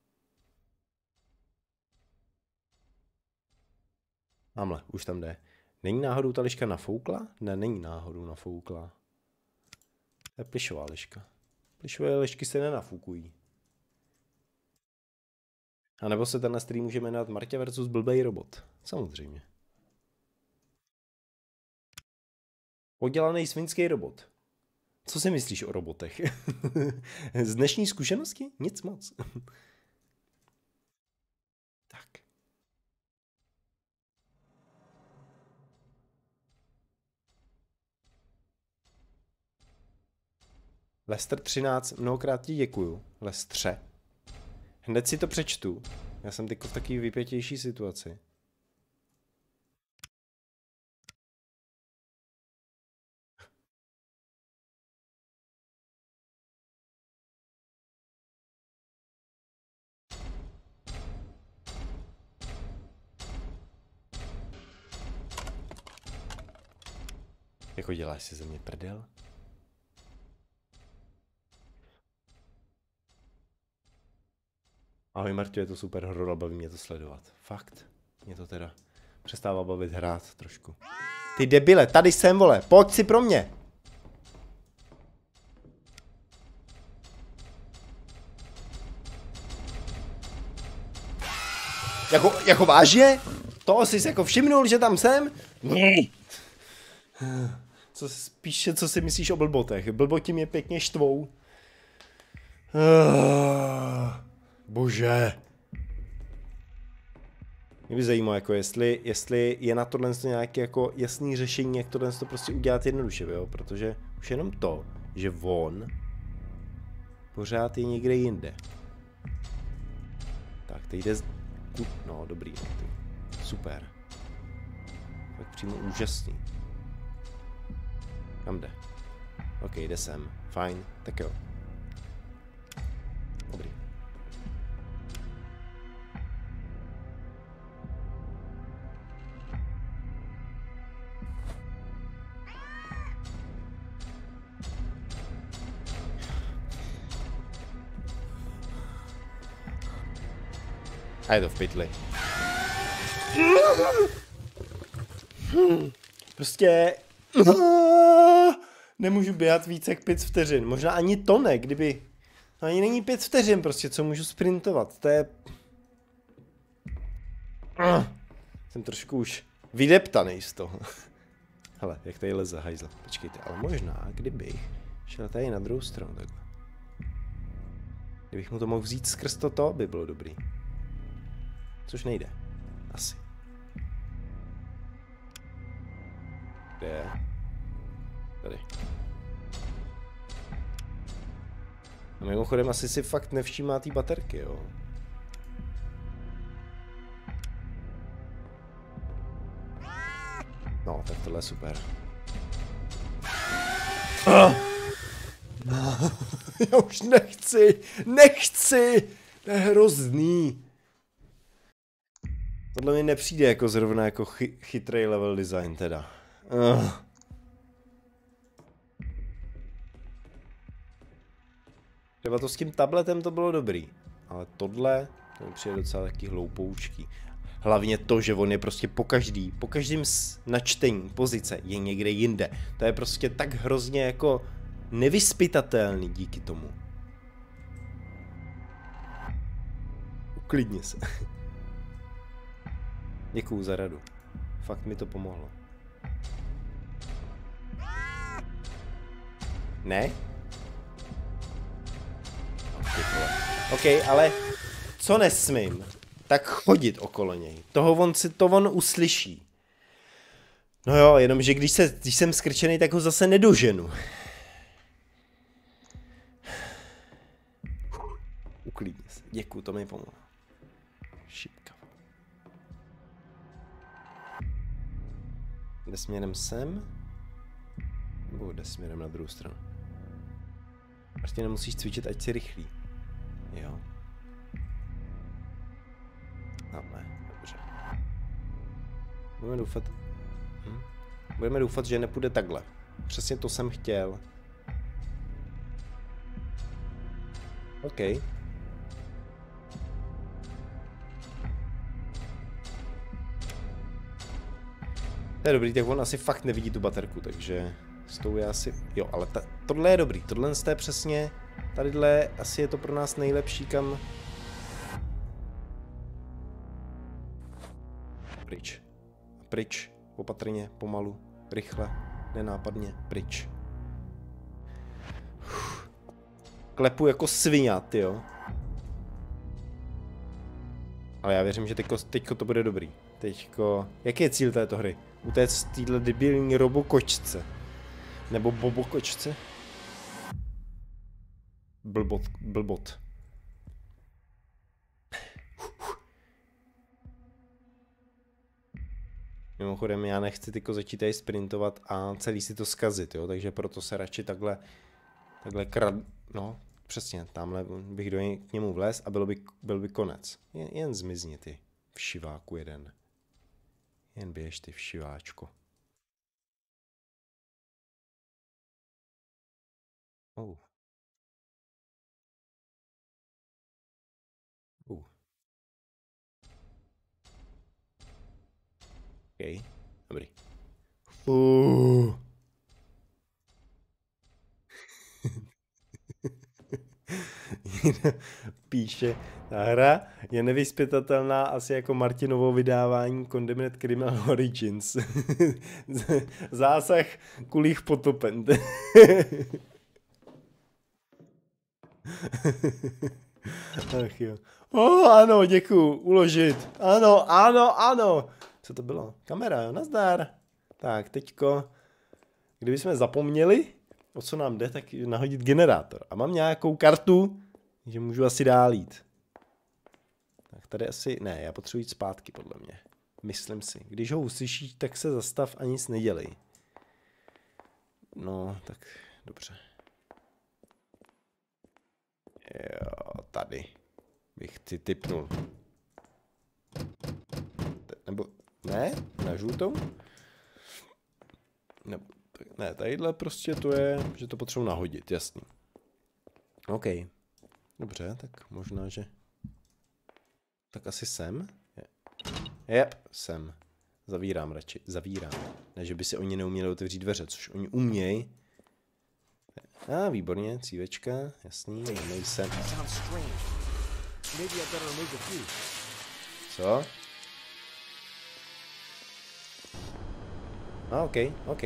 Tamhle, už tam jde. Není náhodou ta liška nafoukla? Ne, není náhodou nafoukla. To je plišová liška. Plišové lišky se nenafoukují. A nebo se tenhle stream může jmenovat Martě versus blbej robot. Samozřejmě. Podělaný svinský robot. Co si myslíš o robotech? Z dnešní zkušenosti? Nic moc. Tak. Lester třináct, mnohokrát ti děkuju. Lestře. Hned si to přečtu. Já jsem teď v takové vypětější situaci. Jako děláš si ze mě prdel? Ahoj Martě, je to super horor, baví mě to sledovat. Fakt. Mě to teda přestává bavit hrát trošku. Ty debile, tady jsem, vole, pojď si pro mě. Jako, jako vážně? To jsi jako všimnul, že tam jsem? Co spíše, co si myslíš o blbotech? Blboti mě pěkně štvou. Bože. Mě by zajímalo, jako jestli, jestli je na tohle nějaké jako jasný řešení, jak tohle to prostě udělat jednoduše, jo? Protože už jenom to, že on pořád je někde jinde. Tak, teď jde z... No, dobrý, super. Tak přímo úžasný. Kam jde? OK, jde sem. Fajn, tak jo. Dobrý. A je to v pytli. Prostě... Nemůžu běhat více jak pět vteřin. Možná ani to ne, kdyby... To ani není pět vteřin prostě, co můžu sprintovat. To je... Jsem trošku už vydeptaný z toho. Hele, jak tady leze hajzl. Počkejte, ale možná, kdybych šel tady na druhou stranu takhle. Kdybych mu to mohl vzít skrz toto, by bylo dobrý. Což nejde. Asi. Kde je? Tady. A mimochodem asi si fakt nevšímá té baterky, jo. No, tak tohle je super. Ah! No, já už nechci, nechci, to je hrozný. Tohle mi nepřijde jako zrovna jako chy, chytrý level design teda. Uh. Třeba to s tím tabletem to bylo dobrý, ale tohle to mi přijde docela taky hloupoučký. Hlavně to, že on je prostě po každý, po každém načtení pozice je někde jinde. To je prostě tak hrozně jako nevyspytatelný díky tomu. Uklidni se. Děkuju za radu. Fakt mi to pomohlo. Ne? OK, ale co nesmím, tak chodit okolo něj. Toho on si, to on uslyší. No jo, jenomže když, se, když jsem skrčený, tak ho zase nedoženu. Uklidni se. Děkuju, to mi pomohlo. Šipka. Jde směrem sem? Nebo jde směrem na druhou stranu? Prostě nemusíš cvičit, ať si rychlý. Jo. Tamhle, dobře. Budeme doufat... Hm? Budeme doufat, že nepůjde takhle. Přesně to jsem chtěl. OK. To je dobrý, tak on asi fakt nevidí tu baterku, takže s tou je asi... Jo, ale ta... tohle je dobrý, tohle je přesně... Tadyhle asi je to pro nás nejlepší, kam... Pryč. Pryč, opatrně, pomalu, rychle, nenápadně, pryč. Uf. Klepu jako svině, tyjo. Ale já věřím, že teďko, teďko to bude dobrý. Teďko... Jaký je cíl této hry? Utéct z téhle debilní robokočce. Nebo bobokočce? Blbot, blbot. Mimochodem, já nechci tyko začít tady sprintovat a celý si to zkazit, jo, takže proto se radši takhle, takhle krad, no, přesně, tamhle bych do něj, k němu vlez a bylo by, byl by konec. Jen, jen zmizni ty, všiváku jeden. Jen běž ty, všiváčko. Oh. Uh. OK, dobrý. Uh. píše, ta hra je nevyzpytatelná asi jako Martinovo vydávání Condemned Criminal Origins. Zásah kulých potopen. Ach jo. Oh, ano, děkuju, uložit. Ano, ano, ano. Co to bylo? Kamera, jo, nazdar. Tak, teďko, kdybychom zapomněli, o co nám jde, tak nahodit generátor. A mám nějakou kartu, že můžu asi dál jít. Tak tady asi, ne, já potřebuji jít zpátky, podle mě. Myslím si. Když ho uslyšíš, tak se zastav a nic nedělej. No, tak dobře. Jo, tady bych si tipnul. Nebo, ne? Na žlutou? Nebo, ne, tadyhle prostě to je, že to potřebuji nahodit, jasný. OK. Dobře, tak možná, že... Tak asi sem? Jep, sem. Zavírám radši, zavírám. Ne, že by si oni neuměli otevřít dveře, což oni umějí. A, ah, výborně, cívečka, jasný, nemají sem. Co? A, ah, OK, OK.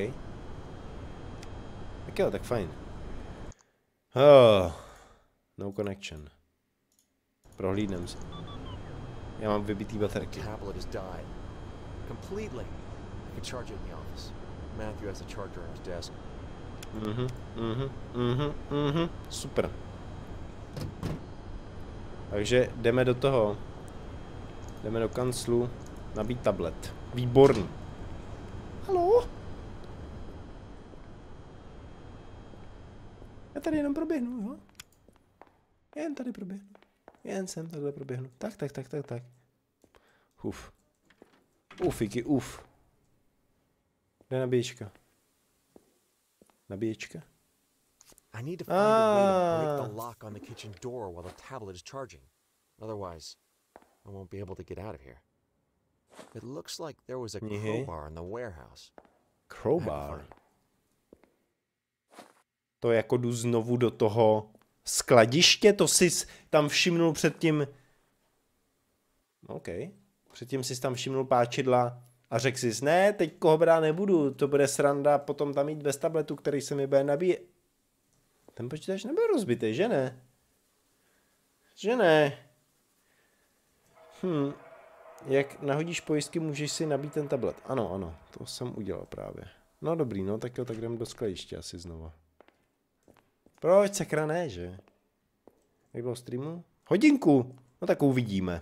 Tak jo, tak fajn. Oh, no connection. Prohlídnem se. Já mám vybitý baterky. Tablet has died. Completely. I can charge it in the office. Matthew has a charger on his desk. Mhm, mhm, mhm, mhm, super. Takže jdeme do toho. Jdeme do kanclu. Nabít tablet. Výborný. Haló? Já tady jenom proběhnu, jo? Jen tady proběhnu. Jen sem takhle proběhnu. Tak, tak, tak, tak, tak. Uf. Ufíky, uf. Kde nabíječka? Nabíječka? I need to find a way to break the lock on the kitchen door while the tablet is charging. Otherwise, I won't be able to get out of here. It looks like there was a crowbar in the warehouse. Crowbar? To jako jdu znovu do toho skladiště? To jsi tam všimnul předtím... OK. Předtím jsi tam všimnul páčidla a řekl jsi, ne, teď ho brát nebudu, to bude sranda potom tam jít bez tabletu, který se mi bude nabíjet. Ten počítač nebyl rozbitý, že ne? Že ne? Hm. Jak nahodíš pojistky, můžeš si nabít ten tablet. Ano, ano, to jsem udělal právě. No dobrý, no tak jo, tak jdem do skladiště asi znova. Proč sakra ne, že? Jak bylo streamu? Hodinku! No tak uvidíme.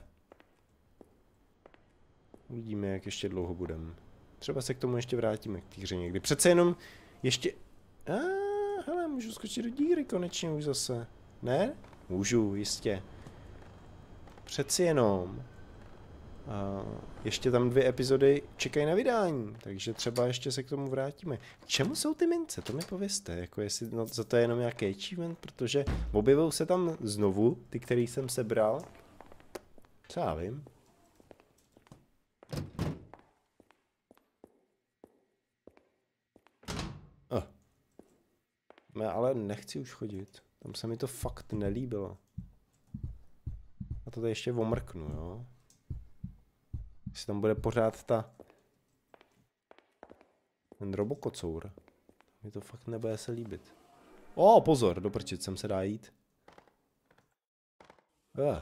Uvidíme, jak ještě dlouho budeme. Třeba se k tomu ještě vrátíme, k té hře někdy. Přece jenom ještě... A, hele, můžu skočit do díry konečně už zase. Ne? Můžu, jistě. Přeci jenom. A ještě tam dvě epizody čekají na vydání, takže třeba ještě se k tomu vrátíme. K čemu jsou ty mince? To mi povězte, jako jestli no, za to je jenom nějaký achievement, protože objevou se tam znovu, ty, který jsem sebral. Co já vím. Oh. Ne, ale nechci už chodit. Tam se mi to fakt nelíbilo. A to tady ještě omrknu, jo. Jestli tam bude pořád ta... Ten robokocour. Mi to fakt nebude se líbit. O, pozor, do prčic sem se dá jít. Uh.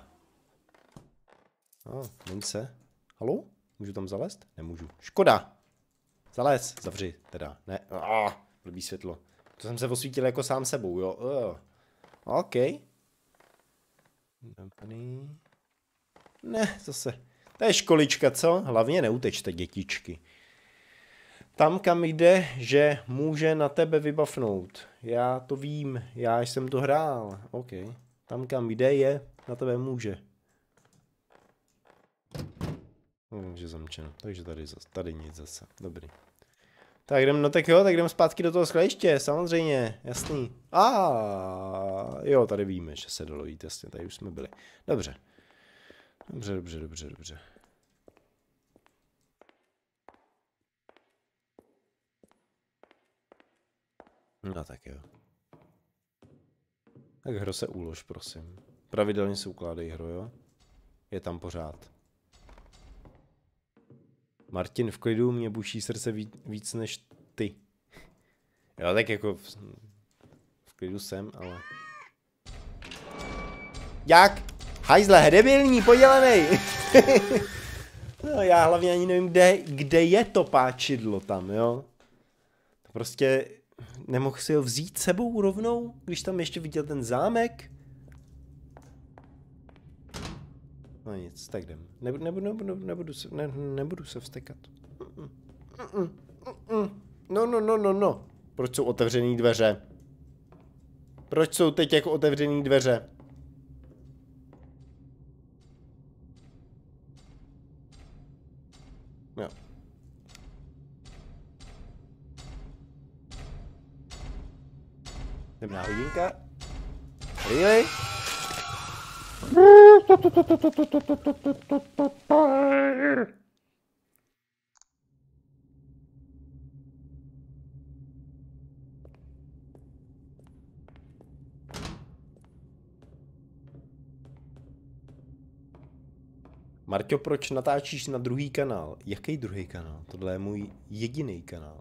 Oh, mince. Haló? Můžu tam zalézt? Nemůžu. Škoda! Zalez, zavři, teda. Ne. Ah, blbý světlo. To jsem se osvítil jako sám sebou, jo. Uh. OK. Ne, zase. To je školička, co? Hlavně neutečte, dětičky. Tam, kam jde, že může na tebe vybavnout. Já to vím, já jsem to hrál. OK. Tam, kam jde, je, na tebe může. Takže zamčeno. Takže tady, zase, tady nic zase. Dobrý. Tak jdem, no tak jo, tak jdem zpátky do toho skladiště, samozřejmě, jasný. A jo, tady víme, že se dalo jít, jasně, tady už jsme byli. Dobře. Dobře, dobře, dobře, dobře. No tak jo. Tak hro se ulož, prosím. Pravidelně se ukládají hro, jo? Je tam pořád. Martin, v klidu, mě buší srdce víc, víc než ty. Jo, tak jako v, v klidu jsem, ale... Jak? Hajzle, debilní, podělanej! No, já hlavně ani nevím, kde, kde je to páčidlo tam, jo? Prostě nemohl si ho vzít sebou rovnou, když tam ještě viděl ten zámek? No nic, tak jdem. Nebudu, nebudu, nebudu, nebudu, se, ne, nebudu se vztekat. No, no, no, no, no. Proč jsou otevřený dveře? Proč jsou teď jako otevřený dveře? Jo. Temná hodinka. Really? Marťo, proč natáčíš na druhý kanál? Jaký druhý kanál? Tohle je můj jediný kanál.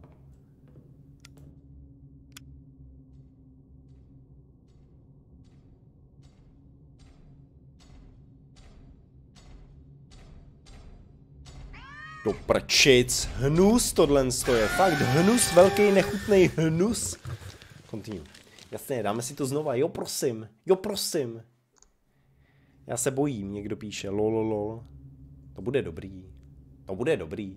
Do prčic, hnus tohle je, fakt hnus, velký nechutný hnus. Continue. Jasně, dáme si to znova, jo prosím, jo prosím. Já se bojím, někdo píše, lololol. To bude dobrý, to bude dobrý.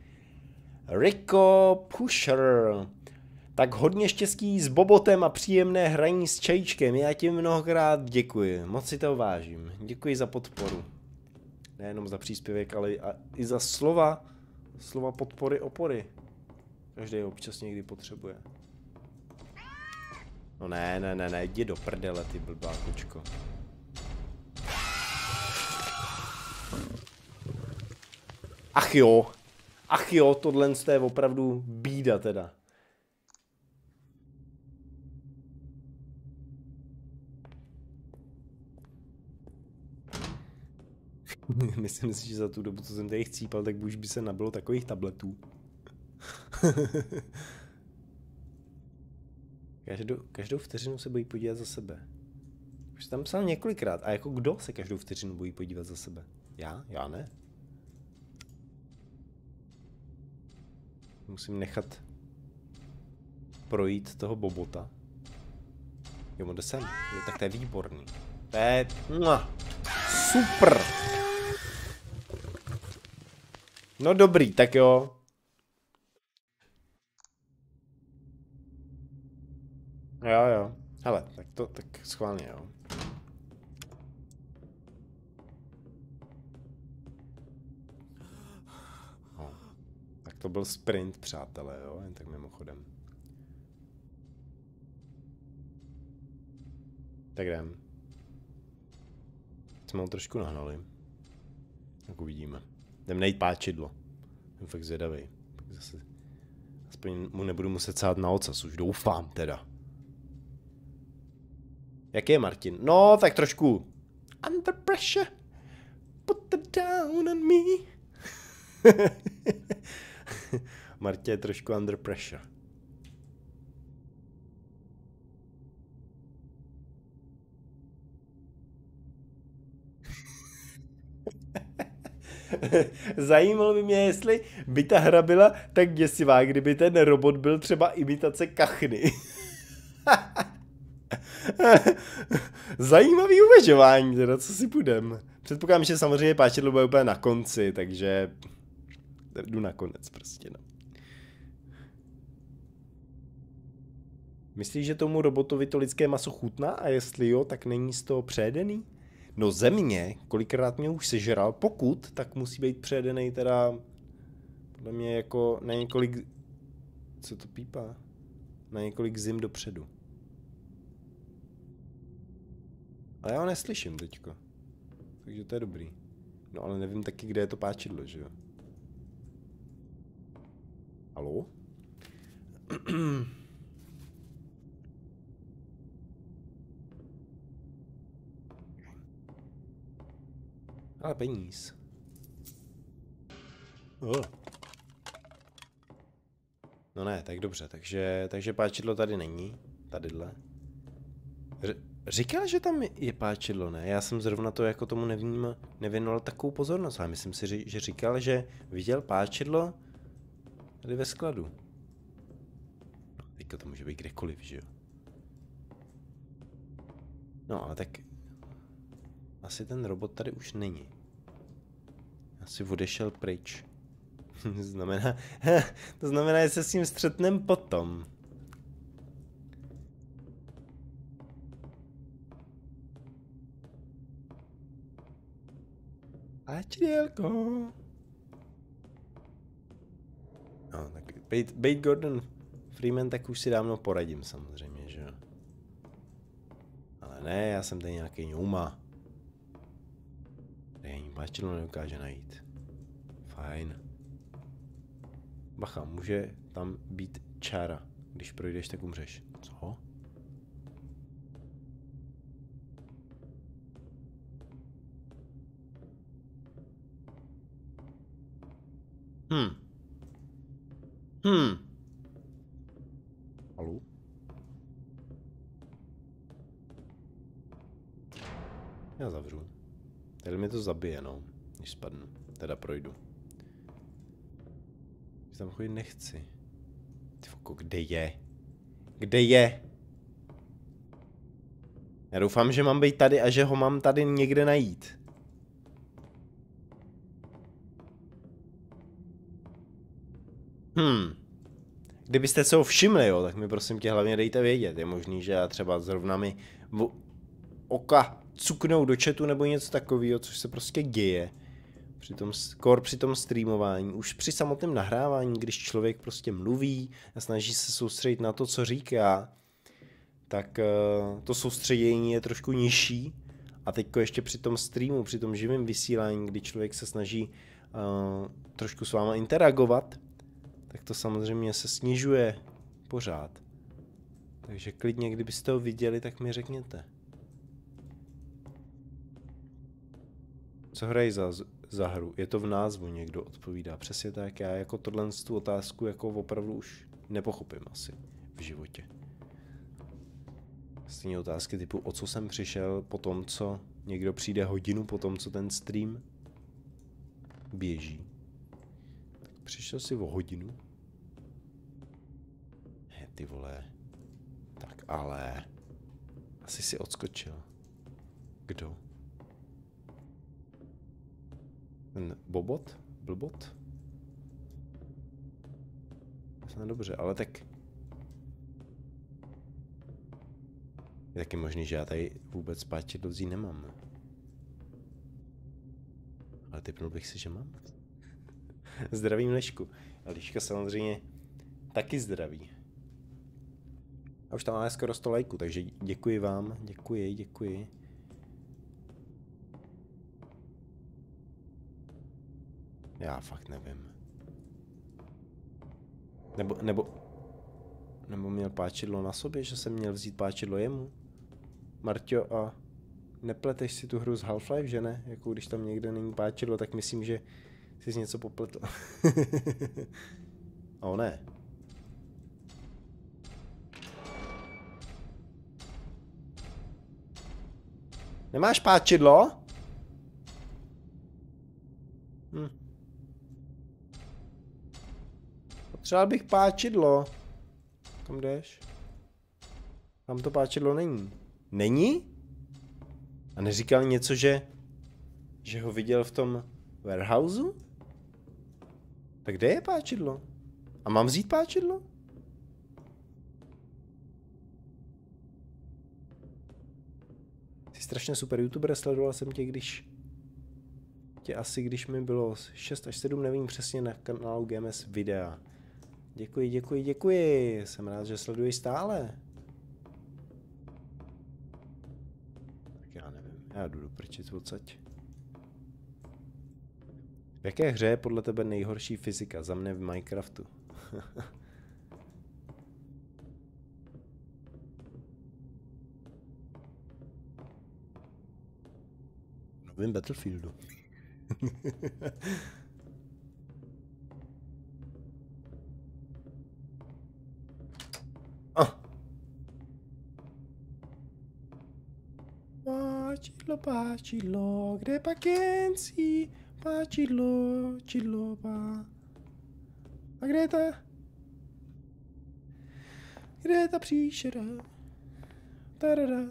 Rico Pusher. Tak hodně štěstí s Bobotem a příjemné hraní s čajíčkem, já ti mnohokrát děkuji, moc si to vážím, děkuji za podporu. Nejenom za příspěvek, ale i za slova, slova podpory, opory. Každý ho občas někdy potřebuje. No ne, ne, ne, ne, jdi do prdele, ty blbá kočko. Ach jo, ach jo, tohle je opravdu bída teda. Myslím si, že za tu dobu, co jsem tady chcípal, tak už by se nabilo takových tabletů. každou, každou vteřinu se bojí podívat za sebe. Už tam psal několikrát. A jako kdo se každou vteřinu bojí podívat za sebe? Já? Já ne. Musím nechat projít toho Bobota. Jo, on jde sem. Jo, tak to je výborný. To je... Super! No dobrý, tak jo. Jo, jo. Hele, tak to, tak schválně, jo. No. Tak to byl sprint, přátelé, jo, jen tak mimochodem. Tak jdem. Jsme ho trošku nahnali. Tak uvidíme. Jdem najít páčidlo. Jsem fakt zvědavej. Zase... Aspoň mu nebudu muset sát na ocas, už doufám teda. Jak je Martin? No, tak trošku... Under pressure. Put it down on me. Martě je trošku under pressure. Zajímalo by mě, jestli by ta hra byla tak děsivá, kdyby ten robot byl třeba imitace kachny. Zajímavý uvažování, teda co si půjdem. Předpokládám, že samozřejmě páčidlo bude úplně na konci, takže jdu na konec prostě, no. Myslíš, že tomu robotovi to lidské maso chutná a jestli jo, tak není z toho přejedený? No země, kolikrát mě už sežral, pokud, tak musí být přejedený teda podle mě jako na několik, co to pípá? Na několik zim dopředu. Ale já ho neslyším teďko. Takže to je dobrý. No ale nevím taky, kde je to páčidlo, že jo? Haló? Ale peníz. Oh. No ne, tak dobře, takže, takže páčidlo tady není. Tadyhle. R říkal, že tam je páčidlo, ne? Já jsem zrovna to jako tomu nevnímal, nevěnoval takovou pozornost, ale myslím si, že říkal, že viděl páčidlo tady ve skladu. No, teďka to může být kdekoliv, že jo? No, ale tak asi ten robot tady už není. Asi odešel pryč. znamená, to znamená, že se s ním střetnem potom. Páčidélko. No, tak bejt, bejt Gordon Freeman, tak už si dávno poradím samozřejmě, že jo. Ale ne, já jsem tady nějaký ňouma. Tady ani páčidlo neukáže najít. Fajn. Bacha, může tam být čára. Když projdeš, tak umřeš. Co? Hm. Hm. Haló? Já zavřu. Tady mě to zabije, no. Když spadnu. Teda projdu. Když tam chodit nechci. Ty foko, kde je? Kde je? Já doufám, že mám být tady a že ho mám tady někde najít. Hmm. Kdybyste se ho všimli, jo, tak mi prosím tě hlavně dejte vědět. Je možný, že já třeba zrovna mi v oka cuknou do chatu nebo něco takového, což se prostě děje. Při tom, kor při tom streamování, už při samotném nahrávání, když člověk prostě mluví a snaží se soustředit na to, co říká, tak uh, to soustředění je trošku nižší. A teďko ještě při tom streamu, při tom živém vysílání, kdy člověk se snaží uh, trošku s váma interagovat, tak to samozřejmě se snižuje pořád. Takže klidně, kdybyste ho viděli, tak mi řekněte. Co hrají za, za hru? Je to v názvu, někdo odpovídá. Přesně tak, já jako tohle tu otázku jako opravdu už nepochopím asi v životě. Stejně otázky typu, o co jsem přišel po tom, co někdo přijde hodinu po tom, co ten stream běží. Tak přišel si o hodinu? He, ty vole. Tak ale... Asi si odskočil. Kdo? Ten bobot? Blbot? No dobře, ale tak... Je taky možný, že já tady vůbec páčidlo vzít nemám. Ale typnul bych si, že mám. Zdravím Lešku. A Liška samozřejmě taky zdraví. A už tam máme skoro sto lajků, takže děkuji vám. Děkuji, děkuji. Já fakt nevím. Nebo, nebo... Nebo měl páčidlo na sobě, že jsem měl vzít páčidlo jemu? Marťo, a nepleteš si tu hru z Half-Life, že ne? Jako když tam někde není páčidlo, tak myslím, že jsi něco popletl. O ne. Nemáš páčidlo? Hm. Potřeboval bych páčidlo. Kam jdeš? Tam to páčidlo není. Není? A neříkal něco, že... Že ho viděl v tom warehouseu? Tak kde je páčidlo? A mám vzít páčidlo? Jsi strašně super youtuber, sledoval jsem tě, když... Tě asi, když mi bylo šest až sedm, nevím přesně, na kanálu G M S videa. Děkuji, děkuji, děkuji. Jsem rád, že sleduješ stále. Tak já nevím, já jdu do prčic odsaď. V jaké hře je podle tebe nejhorší fyzika? Za mne v Minecraftu. V novém Battlefieldu. ah. Páčidlo, páčidlo, kde pak jen si? Páčidlo, čidlo, pá. A kde je ta? Kde je ta příšera? Tarada.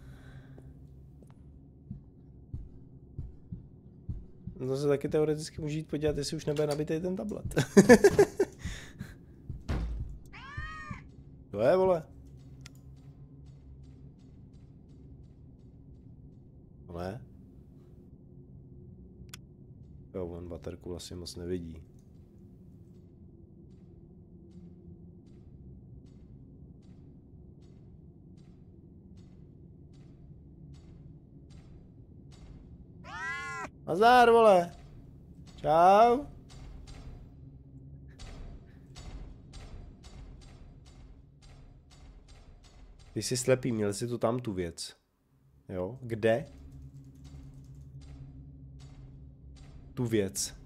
No to se taky teoreticky může jít podívat, jestli už nebude nabitý ten tablet. To je, vole. Ne? Jo, on baterku vlastně moc nevidí. Nazdar, vole. Čau. Ty jsi slepý, měl jsi tu tam tu věc. Jo, kde? Tu věc.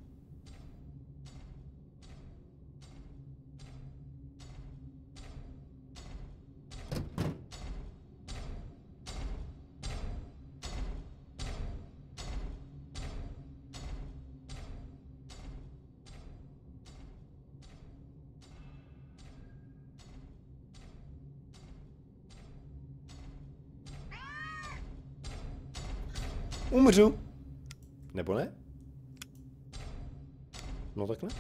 Umřu. Nebo ne? No takhle.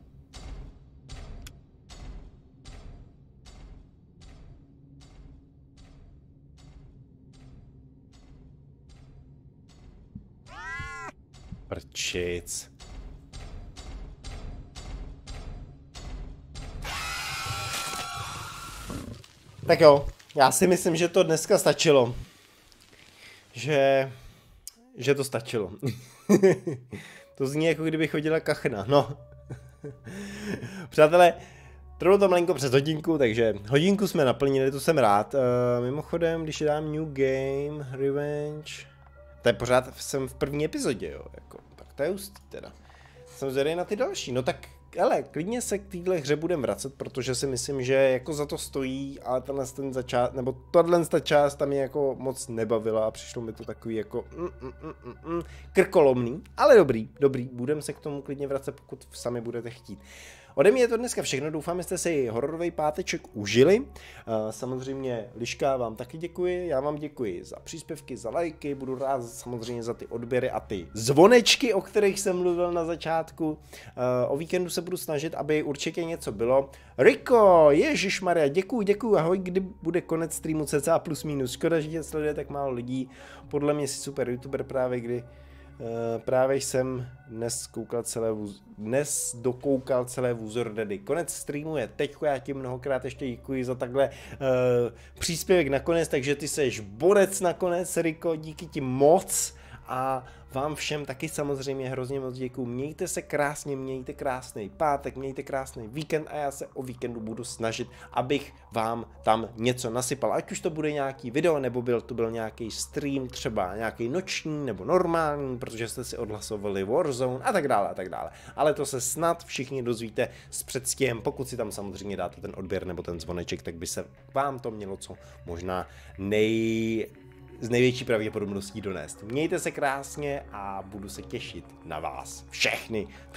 Prčic. Tak jo, já si myslím, že to dneska stačilo. Že... Že to stačilo. To zní, jako kdyby chodila kachna, no. Přátelé, trvalo to malinko přes hodinku, takže hodinku jsme naplnili, to jsem rád. Uh, mimochodem, když dám New Game, Revenge, to je pořád, jsem v první epizodě, jo, jako, tak to je ústý teda. Jsem zvědavý na ty další, no tak, hele, klidně se k téhle hře budem vracet, protože si myslím, že jako za to stojí, ale tenhle ten začát, nebo tohle ta část tam mě jako moc nebavila a přišlo mi to takový jako mm, mm, mm, mm, krkolomný, ale dobrý, dobrý, budem se k tomu klidně vracet, pokud sami budete chtít. Ode mě je to dneska všechno, doufám, že jste si hororový páteček užili. Samozřejmě Liška vám taky děkuji, já vám děkuji za příspěvky, za lajky, budu rád samozřejmě za ty odběry a ty zvonečky, o kterých jsem mluvil na začátku. O víkendu se budu snažit, aby určitě něco bylo. Riko, ježišmarja, děkuji, děkuji, ahoj, kdy bude konec streamu cca plus minus. Škoda, že tě sleduje tak málo lidí, podle mě si super youtuber právě, kdy Uh, právě jsem dnes, koukal celé vůz... dnes dokoukal celé Vůzor Daddy. Konec streamu je teď, já ti mnohokrát ještě děkuji za takhle uh, příspěvek nakonec, takže ty seš borec nakonec, Riko, díky ti moc a vám všem taky samozřejmě hrozně moc děkuji. Mějte se krásně, mějte krásný pátek, mějte krásný víkend a já se o víkendu budu snažit, abych vám tam něco nasypal. Ať už to bude nějaký video, nebo byl to byl nějaký stream, třeba nějaký noční nebo normální, protože jste si odhlasovali Warzone a tak dále a tak dále. Ale to se snad všichni dozvíte s předstihem, pokud si tam samozřejmě dáte ten odběr nebo ten zvoneček, tak by se vám to mělo co možná nej... s největší pravděpodobností donést. Mějte se krásně a budu se těšit na vás všechny